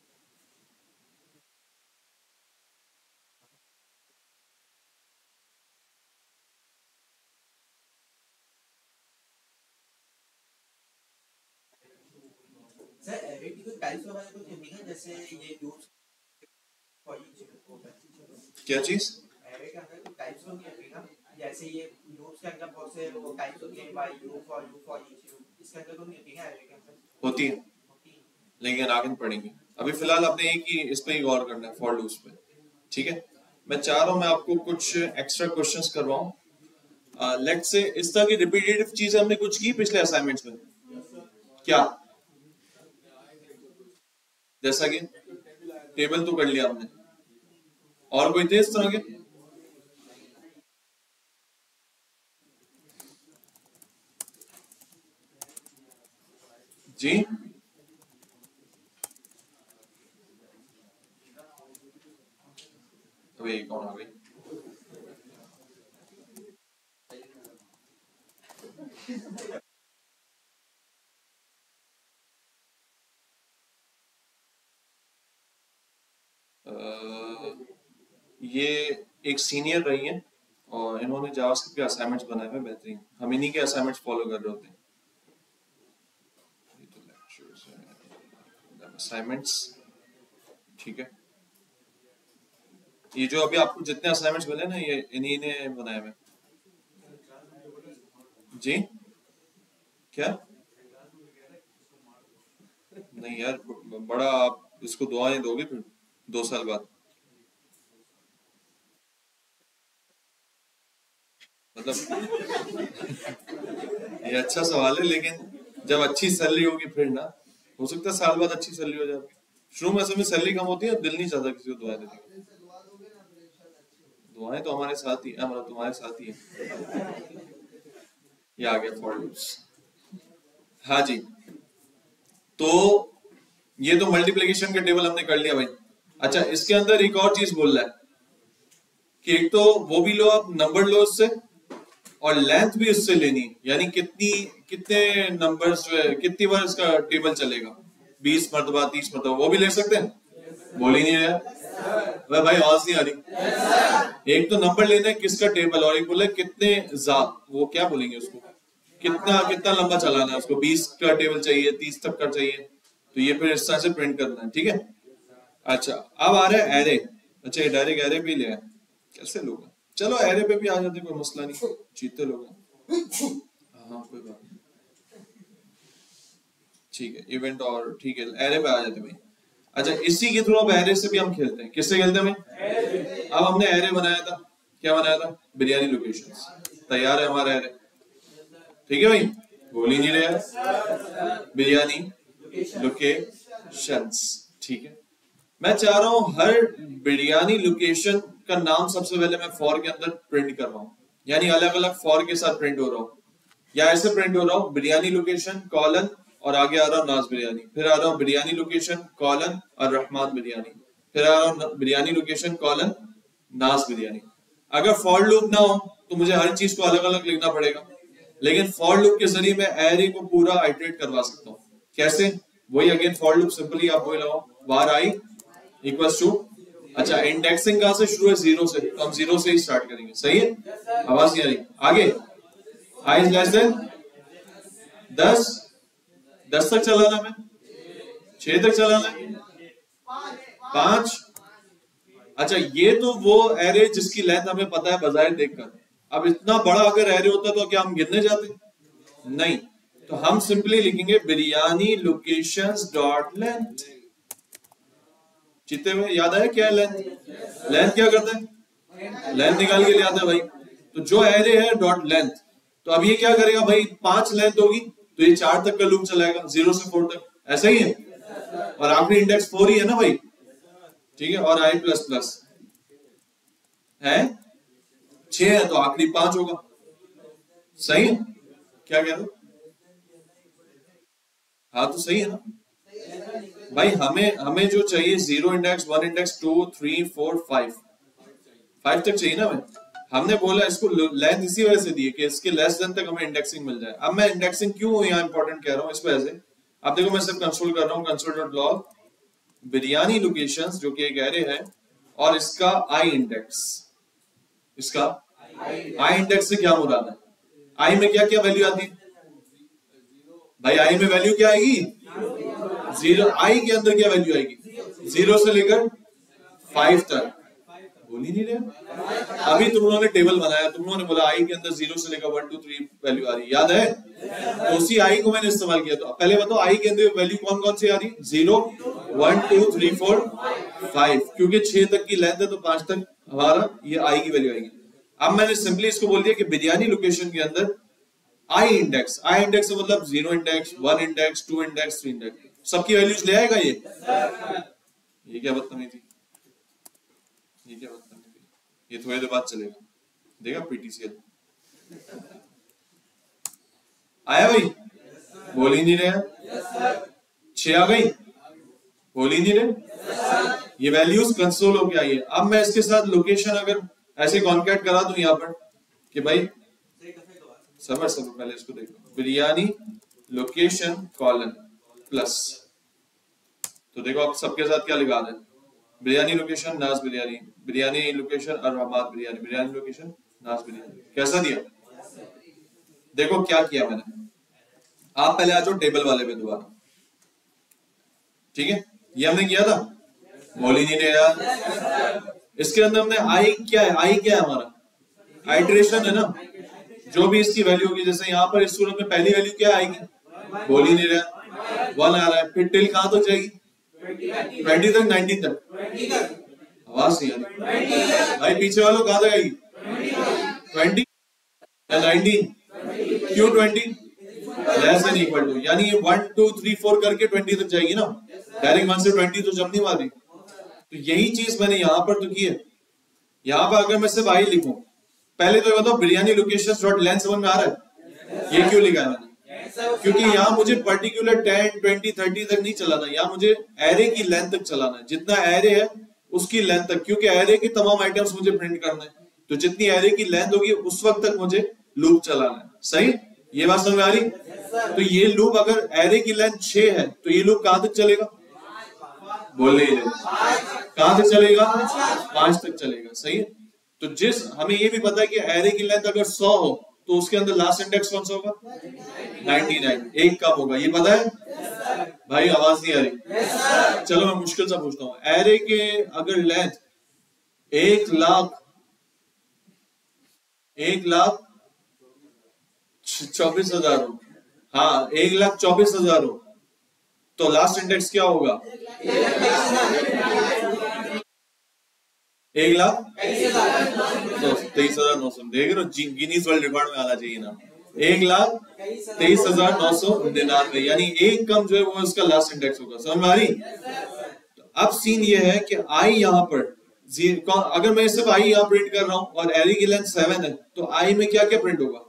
सर एरर की कोई टाइप्स वगैरह कुछ दिखेगा, जैसे ये लूप्स फॉर ईच होता है, क्या चीज एरर के अंदर कोई टाइप्स होंगे दिखेगा, जैसे ये लूप्स के अंदर बहुत से वो टाइप्स होती हैं, बाय लूप फॉर ईच लूप, इसके अंदर तो नहीं दिखेगा एरर के अंदर, होती है लेकिन आगे पढ़ेंगे, अभी फिलहाल अपने एक ही इस पे ही गौर करना है, फॉर लूप्स पे। ठीक है, मैं चाह रहा हूं मैं आपको कुछ एक्स्ट्रा क्वेश्चंस करवाऊं। लेट्स से इस तरह की रिपीटेटिव चीजें हमने कुछ की पिछले असाइनमेंट्स में, क्या जैसा कि टेबल तो कर लिया हमने, और कोई थे इस तरह के, जी तो ये कौन आ गई, ये एक सीनियर रही हैं और इन्होंने जावास्क्रिप्ट के असाइनमेंट्स बनाए हुए बेहतरीन, हम इन्हीं के असाइनमेंट्स फॉलो कर रहे होते हैं। ये तो लेक्चर्स हैं, असाइनमेंट्स। ठीक है, ये जो अभी आपको जितने असाइनमेंट्स मिले ना ये इन्हीं ने बनाए हुए। जी क्या नहीं यार, बड़ा आप इसको दुआएं दोगे फिर 2 साल बाद? मतलब ये अच्छा सवाल है, लेकिन जब अच्छी सैलरी होगी फिर ना, हो सकता है साल बाद अच्छी सैलरी हो जाए। शुरू में असल में सैलरी कम होती है, दिल नहीं चाहता किसी को दुआएं देने की। दुआएं तो हमारे साथ ही है, हमारा तुम्हारे साथ ही है। ये आ गया फॉर लूप्स। हाँ जी, तो ये तो मल्टीप्लिकेशन का टेबल हमने कर लिया भाई। अच्छा, इसके अंदर एक और चीज बोल रहा है कि एक तो वो भी लो, आप नंबर लो उससे, और लेंथ भी उससे लेनी, यानी कितने नंबर्स जो है, कितनी बार इसका टेबल चलेगा, 20 मरतबा 30 मरतबा, वो भी ले सकते हैं। बोल ही नहीं रहा वह भाई, आवाज नहीं आ रही। एक तो नंबर लेना है किसका टेबल, और एक बोले कितने वो क्या बोलेंगे उसको, कितना कितना लंबा चलाना है उसको, 20 का टेबल चाहिए, 30 तक का चाहिए, तो ये फिर इस तरह से प्रिंट करना है, ठीक है। अच्छा, अब आ रहा है एरे। अच्छा, ये डायरेक्ट एरे पे ले आए, कैसे लोग, चलो एरे पे भी आ जाते, कोई मसला नहीं, जीते लोग। हाँ कोई बात नहीं, ठीक है, इवेंट और ठीक है, एरे पे आ जाते भाई। अच्छा, इसी के थ्रू अब एरे से भी हम खेलते हैं। किससे खेलते हैं भाई? अब हमने एरे बनाया था, क्या बनाया था, बिरयानी लोकेशंस। तैयार है हमारा एरे, ठीक है भाई, बोल ही नहीं रहे, बिरयानी लोकेशंस, ठीक है। मैं चाह रहा हूं हर बिरयानी लोकेशन का नाम सबसे पहले मैं फॉर के अंदर प्रिंट कर रहा हूं, यानी अलग अलग फॉर के साथ प्रिंट हो रहा हूं, या ऐसे प्रिंट हो रहा हूं, बिरयानी लोकेशन कॉलन और आगे आ रहा हूं नाज बिरयानी, फिर आ रहा हूं बिरयानी लोकेशन कॉलन और रहमान बिरयानी, फिर आ रहा हूं बिरयानी लोकेशन कॉलन नाज बिरयानी। अगर फॉर लूप ना हो तो मुझे हर चीज को अलग अलग लिखना पड़ेगा, लेकिन फॉर लूप के जरिए मैं एरे को पूरा आइटरेट करवा सकता हूँ। कैसे? वही अगेन फॉर लूप, सिंपली आप वही लगाओ, var i इक्वल्स टू, अच्छा इंडेक्सिंग कहां से शुरू है, 0 से, तो हम 0 से ही स्टार्ट करेंगे, सही है, आवाज नहीं आ रही, आगे i इज लेस देन 10, 10 तक चलाना है, 6 तक चलाना है, 5। अच्छा, ये तो वो एरे जिसकी लेंथ हमें पता है बजाय देखकर। अब इतना बड़ा अगर एरे होता तो क्या हम गिनने जाते? नहीं, तो हम सिंपली लिखेंगे बिरयानी लोकेशंस डॉट लेंथ। चित्ते में याद आया क्या है लेंथ? लेंथ क्या करता है, लेंथ निकाल के ले आता है भाई। तो जो एरे है डॉट लेंथ, तो अब ये क्या करेगा भाई, 5 लेंथ होगी तो ये 4 तक का लूप चलाएगा, 0 से 4 तक, ऐसा ही है, और आखिरी इंडेक्स 4 ही है ना भाई, ठीक है, और i प्लस प्लस है 6 है तो आखिरी 5 होगा, सही है, क्या कह रहे हो? हाँ तो सही है ना भाई, हमें जो चाहिए 0 इंडेक्स, 1 इंडेक्स, 2 3 4 5 तक चाहिए ना भाई। हमने बोला इसको लेंथ इसी वजह से दी है कि इसके लेस देन तक हमें इंडेक्सिंग मिल जाए। अब मैं इंडेक्सिंग क्यों यहाँ इंपॉर्टेंट कह रहा हूँ, इस वजह से, अब देखो मैं सिर्फ कंसोल कर रहा हूँ, console.log बिरयानी लोकेशंस जो कि एक एरे है, और इसका आई इंडेक्स, इसका आई इंडेक्स से क्या मुराद है, आई में क्या क्या वैल्यू आती है भाई, आई में वैल्यू क्या आएगी, 0, आई के अंदर क्या वैल्यू आएगी, 0 से लेकर 5 तक, बोल ही नहीं रहे। अभी तुम लोगों ने टेबल बनाया, तुम लोगों ने बोला आई के अंदर 0 से लेकर 1 2 3 वैल्यू आ रही, याद है, तो उसी आई को मैंने इस्तेमाल किया। तो पहले बताओ आई के अंदर वैल्यू कौन कौन सी आ रही, 0 1 2 3 4 5, क्योंकि 6 तक की लेंथ है तो 5 तक हमारा ये आई की वैल्यू आएगी। अब मैंने सिंपली इसको बोल दिया कि बिरयानी लोकेशन के अंदर आई इंडेक्स से मतलब 0 इंडेक्स, 1 इंडेक्स, 2 इंडेक्स, 3 इंडेक्स, सबकी वैल्यूज ले आएगा ये क्या बदतमीजी, ये क्या बदतमीजी, ये थोड़ी देर बाद चलेगा, देखा पीटीसीएल आया भाई, बोल ही नहीं रहे, 6 आ गई, बोल ही नहीं रहे, ये वैल्यूज कंसोल होके आई है। अब मैं इसके साथ लोकेशन अगर ऐसे कॉन्कैट करा दूं यहाँ पर कि भाई सबर पहले इसको देखो, बिरयानी लोकेशन कॉलन प्लस, तो देखो आप सबके साथ क्या लिखा है, बिरयानी लोकेशन नाज बिरयानी, बिरयानी लोकेशन अरहमाद बिरयानी, बिरयानी लोकेशन नाज बिरयानी, कैसा दिया, देखो क्या किया मैंने। आप पहले आ जाओ टेबल वाले पे दोबारा, ठीक है, ये हमने किया था, बोल ही नहीं रहे यार। इसके अंदर हमने आई क्या है, आई क्या है हमारा, आइटरेशन है ना, जो भी इसकी वैल्यू होगी, जैसे यहाँ पर इस सूरत में पहली वैल्यू क्या आएगी, बोल ही नहीं रहा, 1 आ रहा है, फिर टिल कहां तक जाएगी, 20 तक, 19 तक, आवाज नहीं आ रही भाई, पीछे वालों कहां तक आएगी, 20 या 19, क्यों 20, लेस देन इक्वल टू, यानी 1 2 3 4 करके 20 तक जाएगी ना, डायरेक्ट 1 से 20 तो जब नहीं मारी। तो यही चीज मैंने यहाँ पर तो की है। यहाँ पर अगर मैं सिर्फ आई लिखूं, पहले तो ये बताओ बिरयानी लोकेशंस डॉट लेंथ समझ में आ रहा है, ये क्यों लिखा है मैंने, क्योंकि यहाँ मुझे पर्टिकुलर 10 20 30 तक नहीं चलाना, यहाँ मुझे एरे की लेंथ तक चलाना है, जितना एरे है उसकी लेंथ तक, क्योंकि एरे के तमाम आइटम्स मुझे प्रिंट करना है, तो जितनी एरे की लेंथ होगी उस वक्त तक मुझे लूप चलाना है। सही, ये बात समझ में आ रही। तो ये लूप अगर एरे की लेंथ 6 है तो ये लूप कहां तक चलेगा, बोल नहीं रहे, कहां तक चलेगा, 5 तक चलेगा। सही है, तो जिस हमें ये भी पता है कि एरे की लेंथ अगर 100 हो तो उसके अंदर लास्ट इंडेक्स कौन सा होगा, 99, एक कम होगा, ये पता है भाई, आवाज नहीं आ रही। चलो मैं मुश्किल सा पूछता हूँ, एरे के अगर लेंथ 1,24,000 हो, हाँ 1,24,000 हो, तो लास्ट इंडेक्स क्या होगा, 1,23,900, देख रहे हो, गिनीज वर्ल्ड रिकॉर्ड में आना चाहिए ना, 1,23,999, यानी एक कम जो है वो इसका लास्ट इंडेक्स होगा। समझ में आ रही। तो अब सीन ये है कि आई यहाँ पर अगर मैं सिर्फ आई यहाँ प्रिंट कर रहा हूँ और एरे की लेंथ 7 है, तो आई में क्या क्या प्रिंट होगा,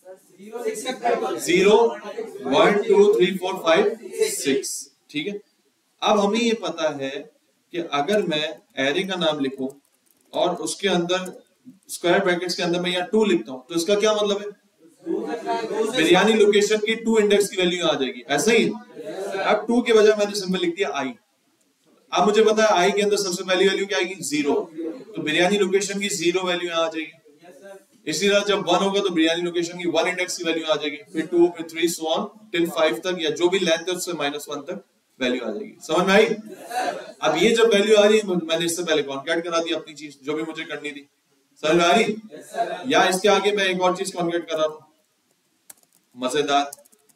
0 1 2 3 4 5 6, ठीक है। अब हमें ये पता है कि अगर मैं एरे का नाम लिखूं और उसके अंदर स्क्वायर ब्रैकेट्स के अंदर मैं यहाँ 2 लिखता हूं, तो इसका क्या मतलब है, बिरयानी लोकेशन की 2 इंडेक्स की वैल्यू आ जाएगी, ऐसा ही। अब 2 के बजाय मैंने सिंपल लिख दिया आई। अब मुझे पता है आई के अंदर सबसे पहली वैल्यू क्या आएगी, 0, तो बिरयानी लोकेशन की 0 वैल्यू यहाँ आ जाएगी। इसी तरह जब 1 होगा तो बिरयानी लोकेशन की 1 इंडेक्स की वैल्यू आ जाएगी, फिर 2 फिर 3 सो ऑन टिल 5 तक, या जो भी लेंथ है उससे -1 तक वैल्यू आ जाएगी। समझ में आई। अब ये जब वैल्यू आ रही है, मैंने इससे पहले कॉन्कैट करा दी अपनी चीज जो भी मुझे करनी थी। समझ में आ रही। या इसके आगे मैं एक और चीज कॉन्कैट करा रहा हूं, मजेदार,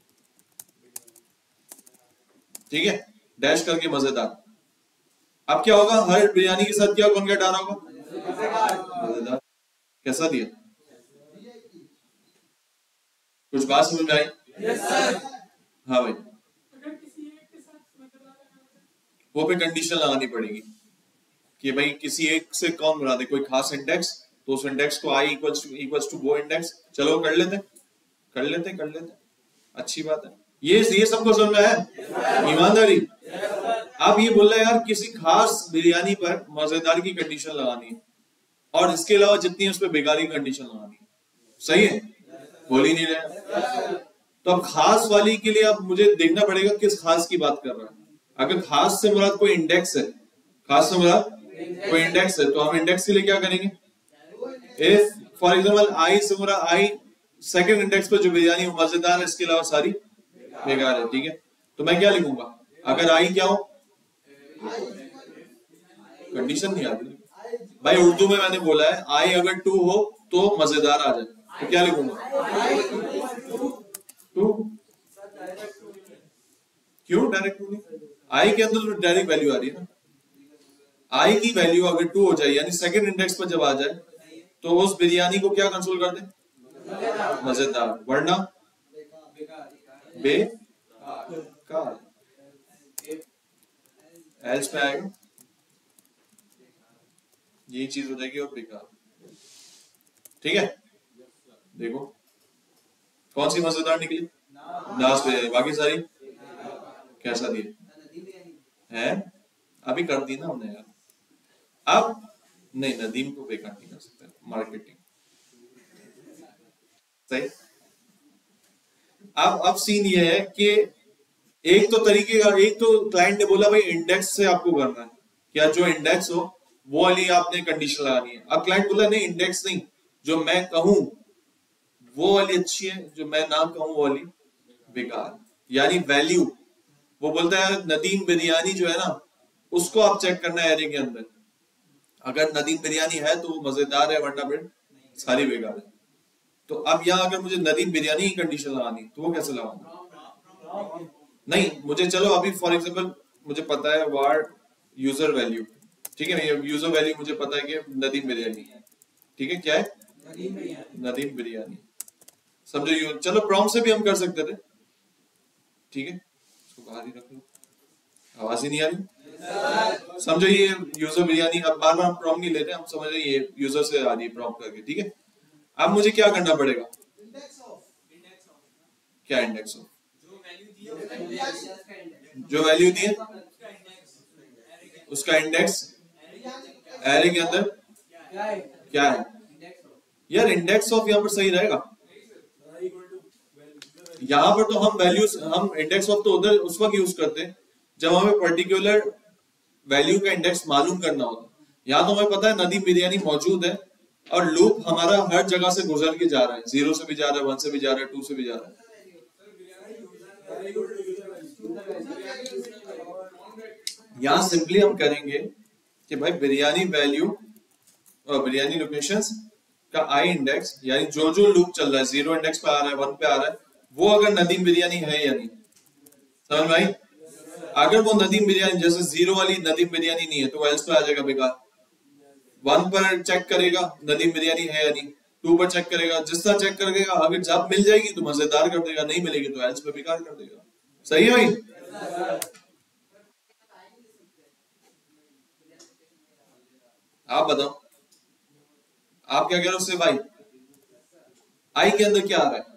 ठीक है, डैश करके मजेदार। अब क्या होगा, हर बिरयानी के साथ क्या कॉन्कैट आ रहा होगा, मजेदार। कैसा दिया, कुछ बात समझ में आई? हाँ भाई, वो पे कंडीशन लगानी पड़ेगी कि भाई किसी एक से कौन बना दे कोई खास इंडेक्स, तो उस इंडेक्स को i इक्वल्स टू वो इंडेक्स। चलो कर लेते, अच्छी बात है। ये सबको समझ में है, ईमानदारी। अब ये बोल रहा है यार किसी खास बिरयानी पर मजेदार की कंडीशन लगानी है, और इसके अलावा जितनी है उस पर बेकारी की कंडीशन लगानी है। सही है, बोल ही नहीं रहे। तो अब खास वाली के लिए अब मुझे देखना पड़ेगा किस खास की बात कर रहा है। अगर खास से मुराद कोई इंडेक्स है, खास से मुराद कोई इंडेक्स है, तो हम इंडेक्स के लिए क्या करेंगे, इफ फॉर एग्जांपल आई से मुराद आई सेकंड इंडेक्स पर जो बिरयानी मजेदार है, इसके अलावा सारी बेकार है, ठीक है। तो मैं क्या लिखूंगा, अगर आई क्या हो, कंडीशन नहीं आती भाई, उर्दू में मैंने बोला है आई अगर 2 हो तो मजेदार आ जाए, तो क्या लिखूंगा, 2। क्यों डायरेक्ट 2 नहीं, आई के अंदर तो डायरेक्ट वैल्यू आ रही है ना। आई की वैल्यू अगर 2 हो जाए, यानी सेकंड इंडेक्स पर जब आ जाए, तो उस बिरयानी को क्या कंसोल कर दे, मजेदार, वरना बेकार, एल्स पे आएगा, यही चीज हो जाएगी, और बेकार। ठीक है, देखो कौन सी मजेदार निकली, नाश पे, बाकी सारी कैसा दिए है, अभी कर दी ना हमने यार। अब नहीं, नदीम को बेकार नहीं कर सकते, मार्केटिंग सही। अब सीन ये है कि एक तो तरीके का, एक तो क्लाइंट ने बोला भाई इंडेक्स से आपको करना है, क्या जो इंडेक्स हो वो वाली आपने कंडीशन लगानी है। अब क्लाइंट बोला नहीं, इंडेक्स नहीं, जो मैं कहूं वो वाली अच्छी है, जो मैं ना कहूं वो वाली बेकार, यानी वैल्यू। वो बोलता है नदीम बिरयानी जो है ना, उसको आप चेक करना है एरे के अंदर, अगर नदीम बिरयानी है तो वो मजेदार है, वरना फिर सारी बेकार है। तो अब यहाँ अगर मुझे नदीम बिरयानी की कंडीशन लगानी तो वो कैसे लगाऊंगा? नहीं, मुझे चलो अभी फॉर एग्जांपल मुझे पता है वार यूजर वैल्यू, ठीक है, ये यूजर वैल्यू मुझे पता है कि नदीम बिरयानी है, ठीक है, क्या है? नदीम बिरयानी। समझो, चलो प्रॉम्प्ट से भी हम कर सकते थे, ठीक है, इसको बाहर ही रख लो, आवाज ही नहीं आ रही। समझो ये यूजर बिरयानी, अब बार बार प्रॉम्प्ट नहीं लेते हम, समझ रहे ये यूजर से आ रही है प्रॉम्प्ट करके, ठीक है। अब मुझे क्या करना पड़ेगा? क्या इंडेक्स ऑफ? जो वैल्यू दी है उसका इंडेक्स एरे के अंदर क्या है? यार इंडेक्स ऑफ यहाँ पर सही रहेगा, यहाँ पर तो हम वैल्यूज, हम इंडेक्स ऑफ तो उधर उस वक्त यूज करते हैं जब हमें पर्टिकुलर वैल्यू का इंडेक्स मालूम करना होता। यहाँ तो हमें पता है नदीम बिरयानी मौजूद है और लूप हमारा हर जगह से गुजर के जा रहा है, 0 से भी जा रहा है, 1 से भी जा रहा है, 2 से भी जा रहा है। यहाँ सिंपली हम करेंगे कि भाई बिरयानी वैल्यू और बिरयानी लोकेशंस का आई इंडेक्स, यानी जो जो लूप चल रहा है 0 इंडेक्स पे आ रहा है, 1 पे आ रहा है, वो अगर नदीम बिरयानी है या नहीं, समझ में आई? अगर वो नदीम बिरयानी, जैसे 0 वाली नदीम बिरयानी नहीं है तो एल्स पे आ जाएगा बेकार। 1 पर चेक करेगा नदीम बिरयानी है या नहीं, 2 पर चेक करेगा, जिस तरह चेक करेगा, अगर जब मिल जाएगी तो मजेदार कर देगा, नहीं मिलेगी तो एल्स पे बेकार कर देगा। सही है भाई? आप बताओ, आप क्या कह रहे हो उससे भाई? आई के अंदर क्या आ रहा है?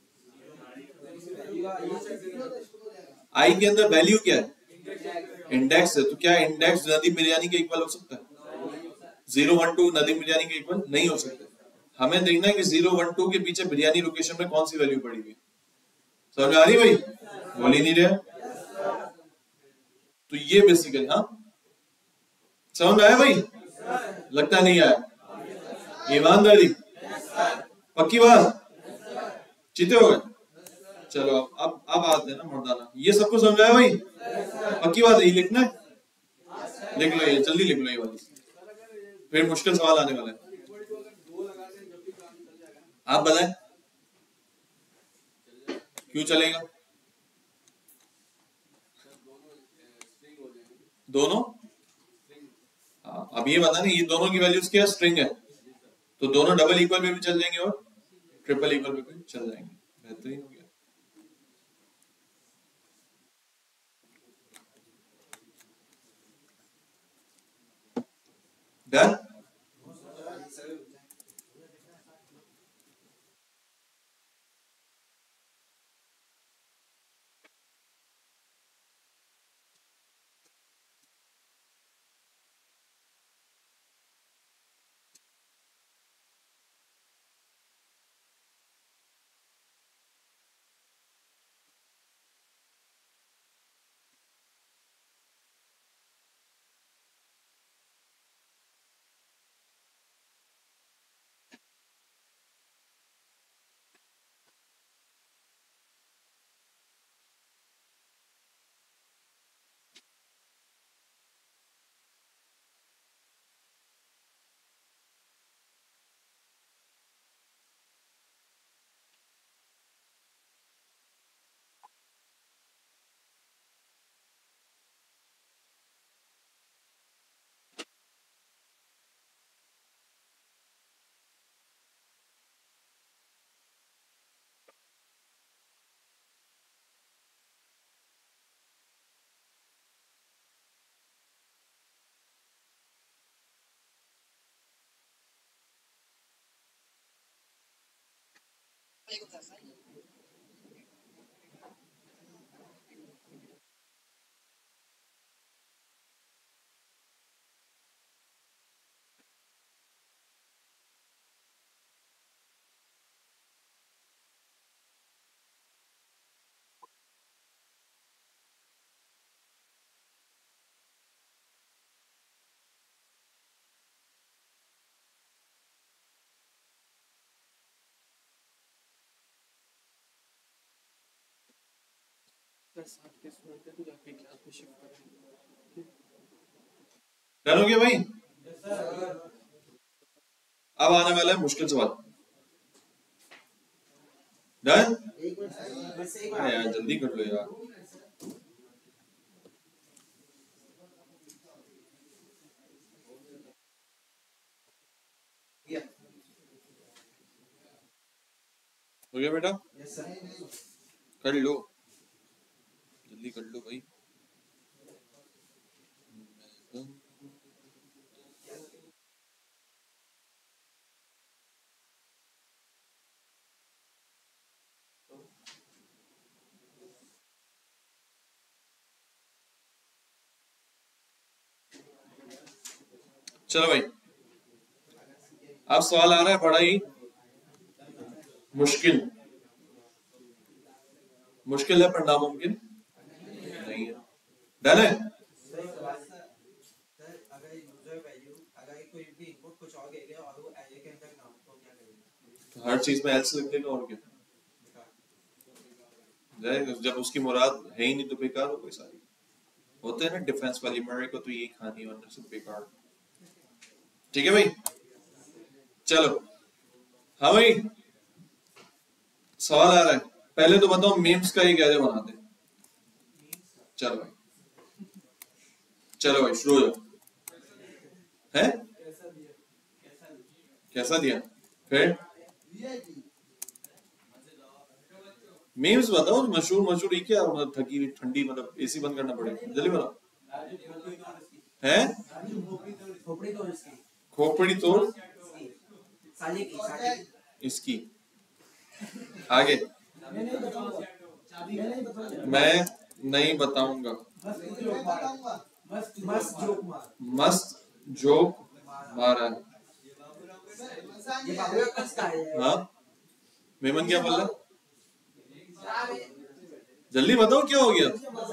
आई के अंदर वैल्यू क्या है? इंडेक्स है, तो क्या इंडेक्स नदीम बिरयानी के इक्वल हो सकता है? 0 1 2 नदीम बिरयानी के इक्वल नहीं हो सकते। हमें देखना है कि 0 1 2 के पीछे बिरयानी लोकेशन में कौन सी वैल्यू पड़ी हुई। समझ आ रही भाई? बोल ही नहीं रहे। तो ये बेसिकली, हाँ समझ में आया भाई? लगता नहीं आया। ईमानदारी, पक्की बात, चीते हो गए? चलो अब आते हैं ना मुर्दाना। ये सबको समझाया भाई? पक्की बात है, ये लिखना है, लिख लो, ये जल्दी लिख लो ये वाली, फिर मुश्किल सवाल आने वाला है। आप बताएं क्यों चलेगा? दोनों, अब ये बता नहीं, ये दोनों की वैल्यूज क्या स्ट्रिंग है, तो दोनों डबल इक्वल पे भी चल जाएंगे और ट्रिपल इक्वल पे भी चल जाएंगे। बेहतरीन हो गया। डन? डन हो गया भाई? अब आने वाला है मुश्किल सवाल। डन? बस एक हाँ यार जल्दी कर लो यार। हो गया बेटा? Yes sir. कर लो, जल्दी कर लो भाई। चलो भाई, अब सवाल आ रहा है बड़ा ही मुश्किल। मुश्किल है पर नामुमकिन नहीं है। डन है? सर अगर यूजर वैल्यू अगर कोई भी इनपुट कुछ और दे दे और वो एरे के अंदर ना हो तो क्या करेंगे? तो हर चीज में एल्स लिख देगा और क्या। जब उसकी मुराद है ही नहीं तो बेकार हो गई सारी। होते हैं ना डिफेंस वाली, मरे को तो ये खानी वरना सब बेकार। ठीक है भाई, चलो। हाँ भाई, सवाल आ रहा है। पहले तो बताओ मीम्स का ये कैसे बनाते हैं। चलो भाई, चलो भाई शुरू हो जाओ। है कैसा दिया? फिर मीम्स बताओ, मशहूर मशहूर ही क्या मतलब, थकी हुई ठंडी मतलब एसी बंद करना पड़ेगा, जल्दी बताओ। है खोपड़ी तो इसकी खोपड़ी तोड़ साले की इसकी। आगे मैं नहीं बताऊंगा। मस्त जोक मारा। ये बाबू का कस का है। हाँ मेमन क्या बोल रहा? जल्दी बताओ क्या हो गया।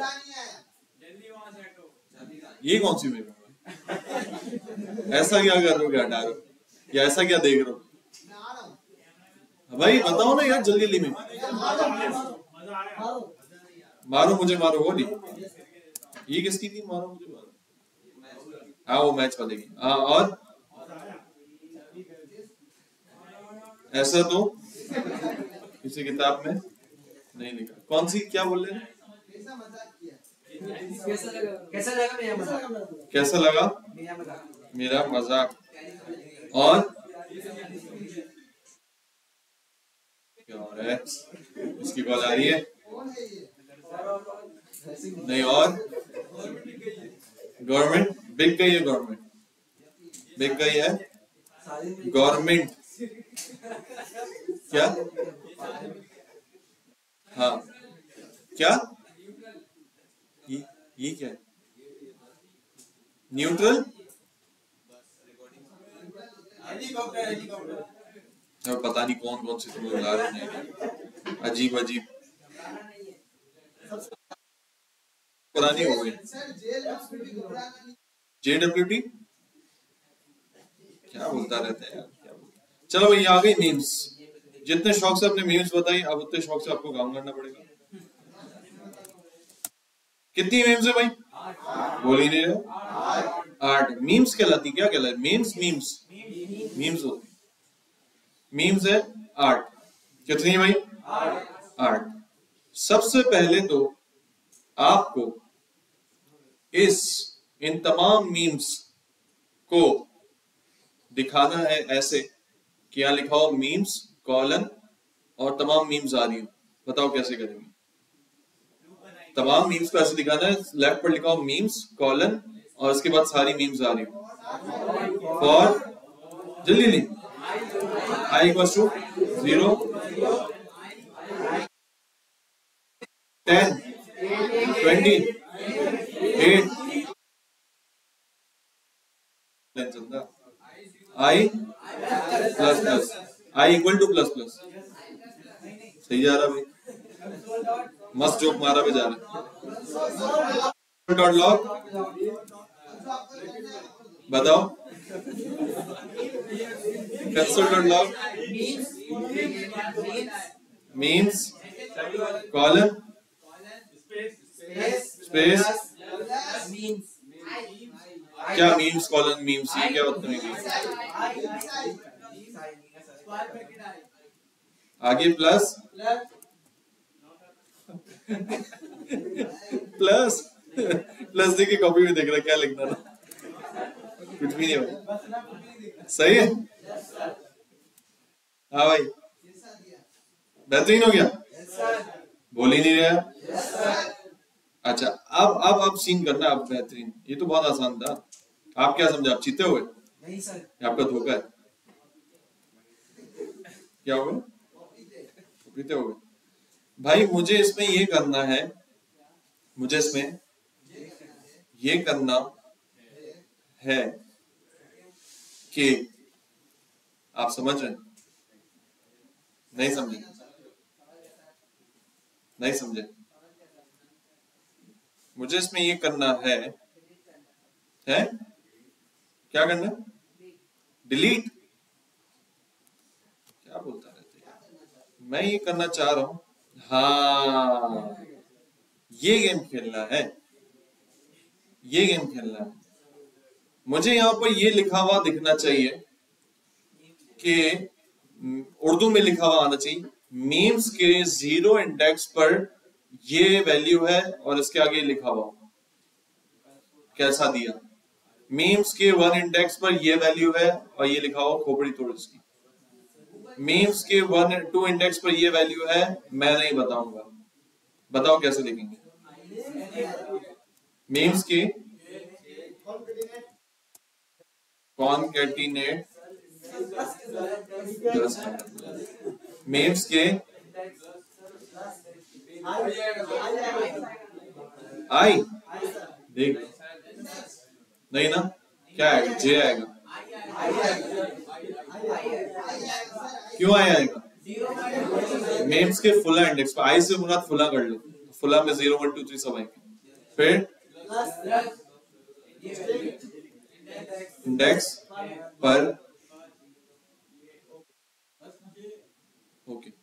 ये कौन सी मेमन है? ऐसा क्या कर रहे हो, क्या हटा रहे हो, या ऐसा क्या देख रहे हो? भाई बताओ ना यार जल्दी जल्दी में। मारो मुझे मारो, वो नहीं। ये किसकी थी, मारो मुझे मारो? हाँ वो मैच वाले की। हाँ और ऐसा तो किसी किताब में नहीं लिखा। कौन सी, क्या बोल रहे हैं? कैसा लगा मेरा मजाक? कैसा लगा मेरा मजाक? और क्या हो रहा है? इसकी कॉल आ रही है? नहीं। और गवर्नमेंट बिक गई है, गवर्नमेंट बिक गई है। गवर्नमेंट क्या? हाँ क्या? ये क्या है? न्यूट्रल? अब पता नहीं कौन कौन से तुम्हें बुला रहे हैं, अजीब अजीब पुरानी हो गई। JWT क्या बोलता रहता है यार, क्या बोलता। चलो भाई आ गई मीम्स। जितने शौक से अपने मीम्स बताई, अब उतने शौक से आपको काम करना पड़ेगा। कितनी मीम्स है भाई? बोल ही नहीं रहे। 8 मीम्स कहलाती, क्या कहलाती? मीम्स मीम्स मीम्स होती। मीम्स है 8। कितनी भाई? 8। सबसे पहले तो आपको इन तमाम मीम्स को दिखाना है ऐसे कि यहां लिखा हो मीम्स कॉलन और तमाम मीम्स आ रही हो। बताओ कैसे करेंगे? तमाम मीम्स को ऐसे दिखाना है, लेफ्ट पर लिखा हो मीम्स कॉलन और उसके बाद सारी मीम्स आ रही हो। फॉर जल्दी जल्दी i equals to 0 10 20 8 i plus plus i equal to plus plus. सही जा रहा भाई, मस्त जोक मारा भी जा रहा। डॉट लॉग बताओ, console dot log memes colon space क्या मीम्स कॉलन मीम्स, ये क्या बदतमीजी? आगे प्लस प्लस प्लस देखिए कॉपी में देख रहा क्या लिखना था, कुछ भी नहीं भाई, सही है। हाँ भाई बेहतरीन हो गया, बोल ही नहीं रहा। अच्छा अब सीन करना अब बेहतरीन, ये तो बहुत आसान था। आप क्या समझे, आप जीते हुए? नहीं सर, आपका धोखा है। क्या होगा, पीते हो गए भाई। मुझे इसमें ये करना है, मुझे इसमें ये करना है कि आप समझ रहे हैं? नहीं समझे, नहीं समझे। मुझे इसमें ये करना है क्या करना, डिलीट, क्या बोलता रहते हैं, मैं ये करना चाह रहा हूं। हाँ ये गेम खेलना है, ये गेम खेलना है। मुझे यहां पर ये लिखा हुआ दिखना चाहिए कि उर्दू में लिखा हुआ आना चाहिए, मीम्स के 0 इंडेक्स पर ये वैल्यू है और इसके आगे लिखा हुआ कैसा दिया, मीम्स के 1 इंडेक्स पर ये वैल्यू है और ये लिखा हुआ खोपड़ी तोड़ इसकी। मीम्स के 1-2 इंडेक्स पर ये वैल्यू है, मैं नहीं बताऊंगा, बताओ कैसे लिखेंगे। मीम्स की कॉनकैटिनेट मीम्स के आई, देख नहीं ना, क्या आएगा, जे आएगा। क्यों आएगा, मीम्स के फुला इंडेक्स पर, आई से मुराद फुला कर लो, फुला में 0 1 2 3 सब आएंगे। फिर इंडेक्स पर, ओके,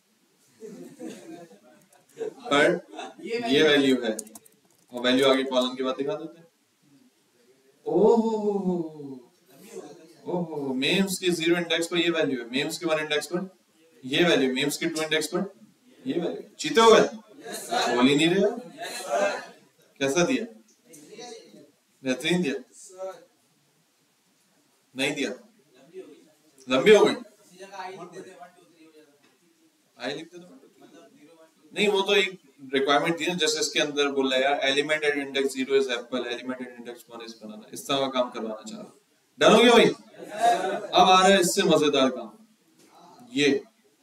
पर ये वैल्यू है और वैल्यू आगे कॉलम के बाद दिखा देते हैं। ओहो मीम्स के 0 इंडेक्स पर ये वैल्यू है, मीम्स के 1 इंडेक्स पर ये वैल्यू, मीम्स के 2 इंडेक्स पर ये वैल्यू। जीते हुए बोल ही नहीं रहे, कैसा दिया, बेहतरीन दिया, नहीं दिया, लंबी हो गई, आई लिखते तो नहीं, वो तो एक रिक्वायरमेंट थी ना, जैसे इसके अंदर बोल रहा है यार element at index 0 is apple, element at index 1 is banana, इस तरह का काम करवाना चाह रहा। डन हो गया भाई? अब आ रहा है इससे मजेदार काम, ये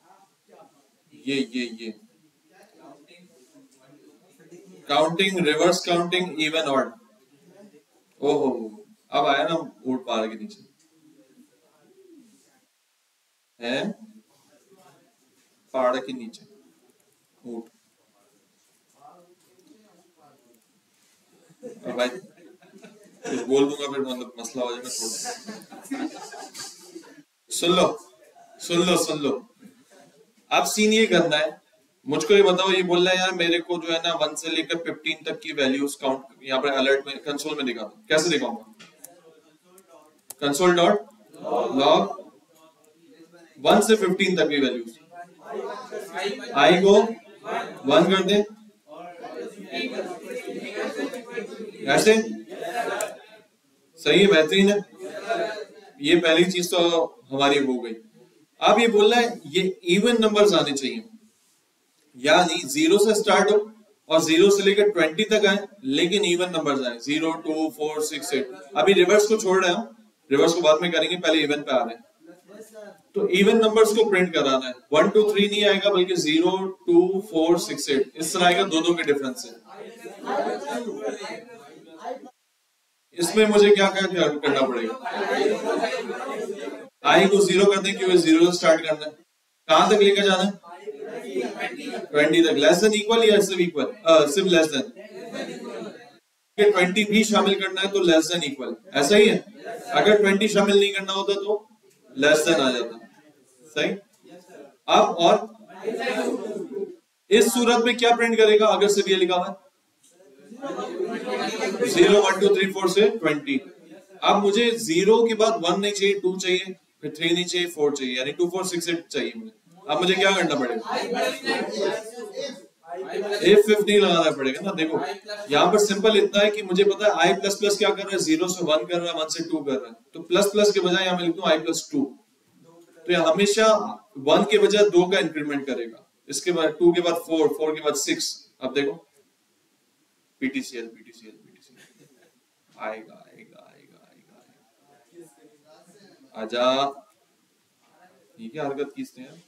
counting, reverse counting, even odd. ओहो अब आया ना ऊट पहाड़ के नीचे है, पहाड़ के नीचे ऊट। और भाई कुछ बोल दूंगा फिर मतलब मसला हो जाएगा थोड़ा। सुन लो अब सीन ये करना है, मुझको ये बताओ, ये बोल रहा है यार मेरे को जो है ना 1 से लेकर 15 तक की वैल्यूज काउंट यहाँ पर अलर्ट में कंसोल में दिखा दो। कैसे दिखाऊंगा, कंसोल डॉट लॉग 1 से 15 तक की वैल्यूज, आई को 1 कर दे, ऐसे सही है, बेहतरीन है। ये पहली चीज तो हमारी हो गई। अब ये बोल रहा है ये इवन नंबर्स आने चाहिए, यानी 0 से स्टार्ट हो और 0 से लेकर 20 तक आए, लेकिन इवन नंबर्स आए 0 2 4 6 8। अभी रिवर्स को छोड़ रहे हैं, रिवर्स को बाद में करेंगे, पहले इवन पे आ रहे हैं। तो इवन नंबर्स को प्रिंट कराना है, 1 2 3 नहीं आएगा बल्कि 0 2 4 6 8 इस तरह आएगा, दो के डिफरेंस से। इसमें मुझे क्या क्या करना पड़ेगा, आई को 0 कर दें क्योंकि 0 से स्टार्ट करना है, कहां तक लेकर जाना है 20 तक, लेस देन इक्वल या सिर्फ इक्वल, सिर्फ लेस देन, 20 भी शामिल करना है तो लेस देन इक्वल, ऐसा ही है। अगर 20 शामिल नहीं करना होता तो लेस देन आ जाता, सही। अब और इस सूरत में क्या प्रिंट करेगा, अगर सिर्फ ये लिखा हुआ है 0 1 2 3 4 से 20। अब मुझे 0 के बाद 1 नहीं चाहिए, 2 चाहिए, फिर 3 नहीं चाहिए, 4 चाहिए, यानी 2 4 6 8 चाहिए मुझे। अब मुझे क्या करना पड़ेगा, if नहीं लगाना पड़ेगा ना। देखो यहाँ पर सिंपल इतना है कि मुझे पता है i प्लस प्लस क्या कर रहा है, 0 से 1 कर रहा है, 1 से 2 कर रहा है, तो प्लस प्लस के बजाय यहाँ मैं लिख दूं i प्लस 2, तो ये हमेशा 1 के बजाय 2 का इंक्रीमेंट करेगा, इसके बाद 2 के बाद 4, 4 के बाद 6। अब देखो PTCL PTCL PTCL आएगा आएगा आएगा आएगा आएगा, आजा। ये क्या हरकत की इसने यार,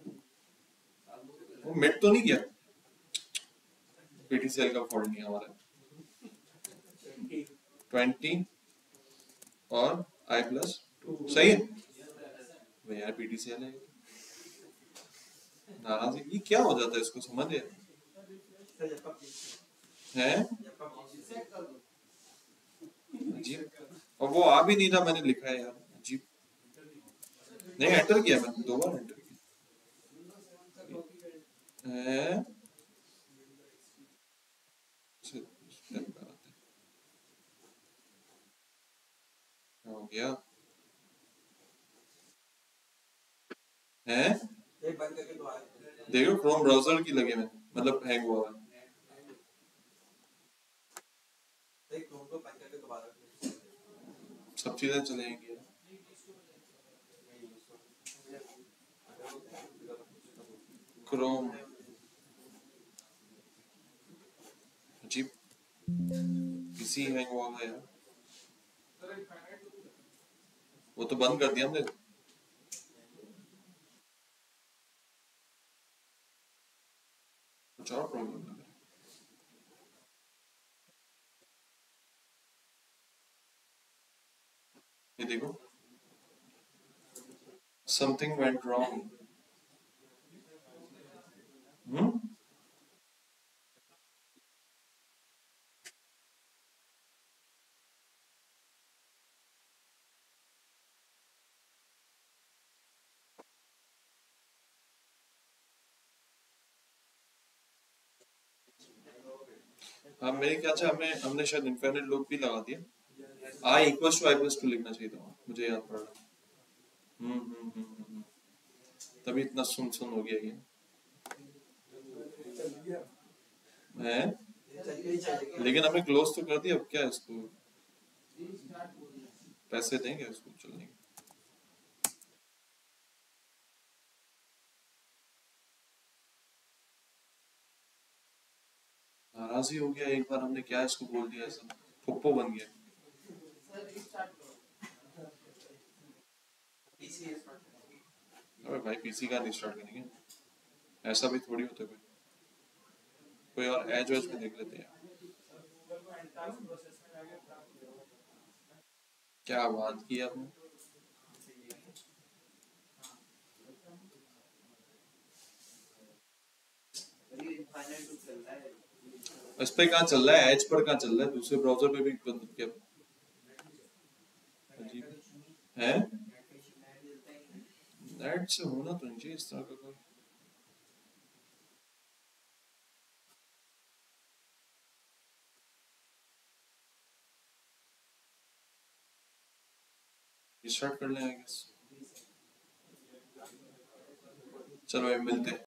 वो मिट तो नहीं किया, PTCL का फॉल्ट नहीं हमारा, 20 और i प्लस 2 सही है भैया, PTCL है। नाराज ये क्या हो जाता है, इसको समझ है अजीब, और वो आ भी नहीं रहा, मैंने लिखा है यार अजीब, नहीं एंटर किया मैंने, 2 बार एंटर किया है। हो गया है, देखो क्रोम ब्राउजर की लगे में, मतलब हैंग हुआ है। सब चीजें चलेंगी, क्रोम अजीब किसी हैंग हुआ है यार, वो तो बंद कर दिया हमने, कुछ और प्रॉब्लम लग रहा है। ये देखो something went wrong। हाँ मेरे ख्याल से हमने शायद इनफिनिट लूप भी लगा दिया, i equals to i plus 2 लिखना चाहिए था, मुझे याद पड़ रहा। तभी इतना सुन हो गया ये है, लेकिन हमें क्लोज तो कर दिया, अब क्या है, इसको पैसे देंगे इसको चलने के। नाराज ही हो गया, एक बार हमने क्या इसको बोल दिया, ऐसा फुप्पो बन गया। अरे भाई पीसी का नहीं स्टार्ट करेंगे, ऐसा भी थोड़ी होता है, कोई और एज वेज में देख लेते हैं। क्या बात की आपने, इस पे कहाँ चल रहा है, एज पर कहाँ चल रहा है, दूसरे ब्राउजर पे भी क्या है, नेट से होना तो नहीं इस तरह का कोई। स्टार्ट कर लें आई गेस, चलो मिलते हैं।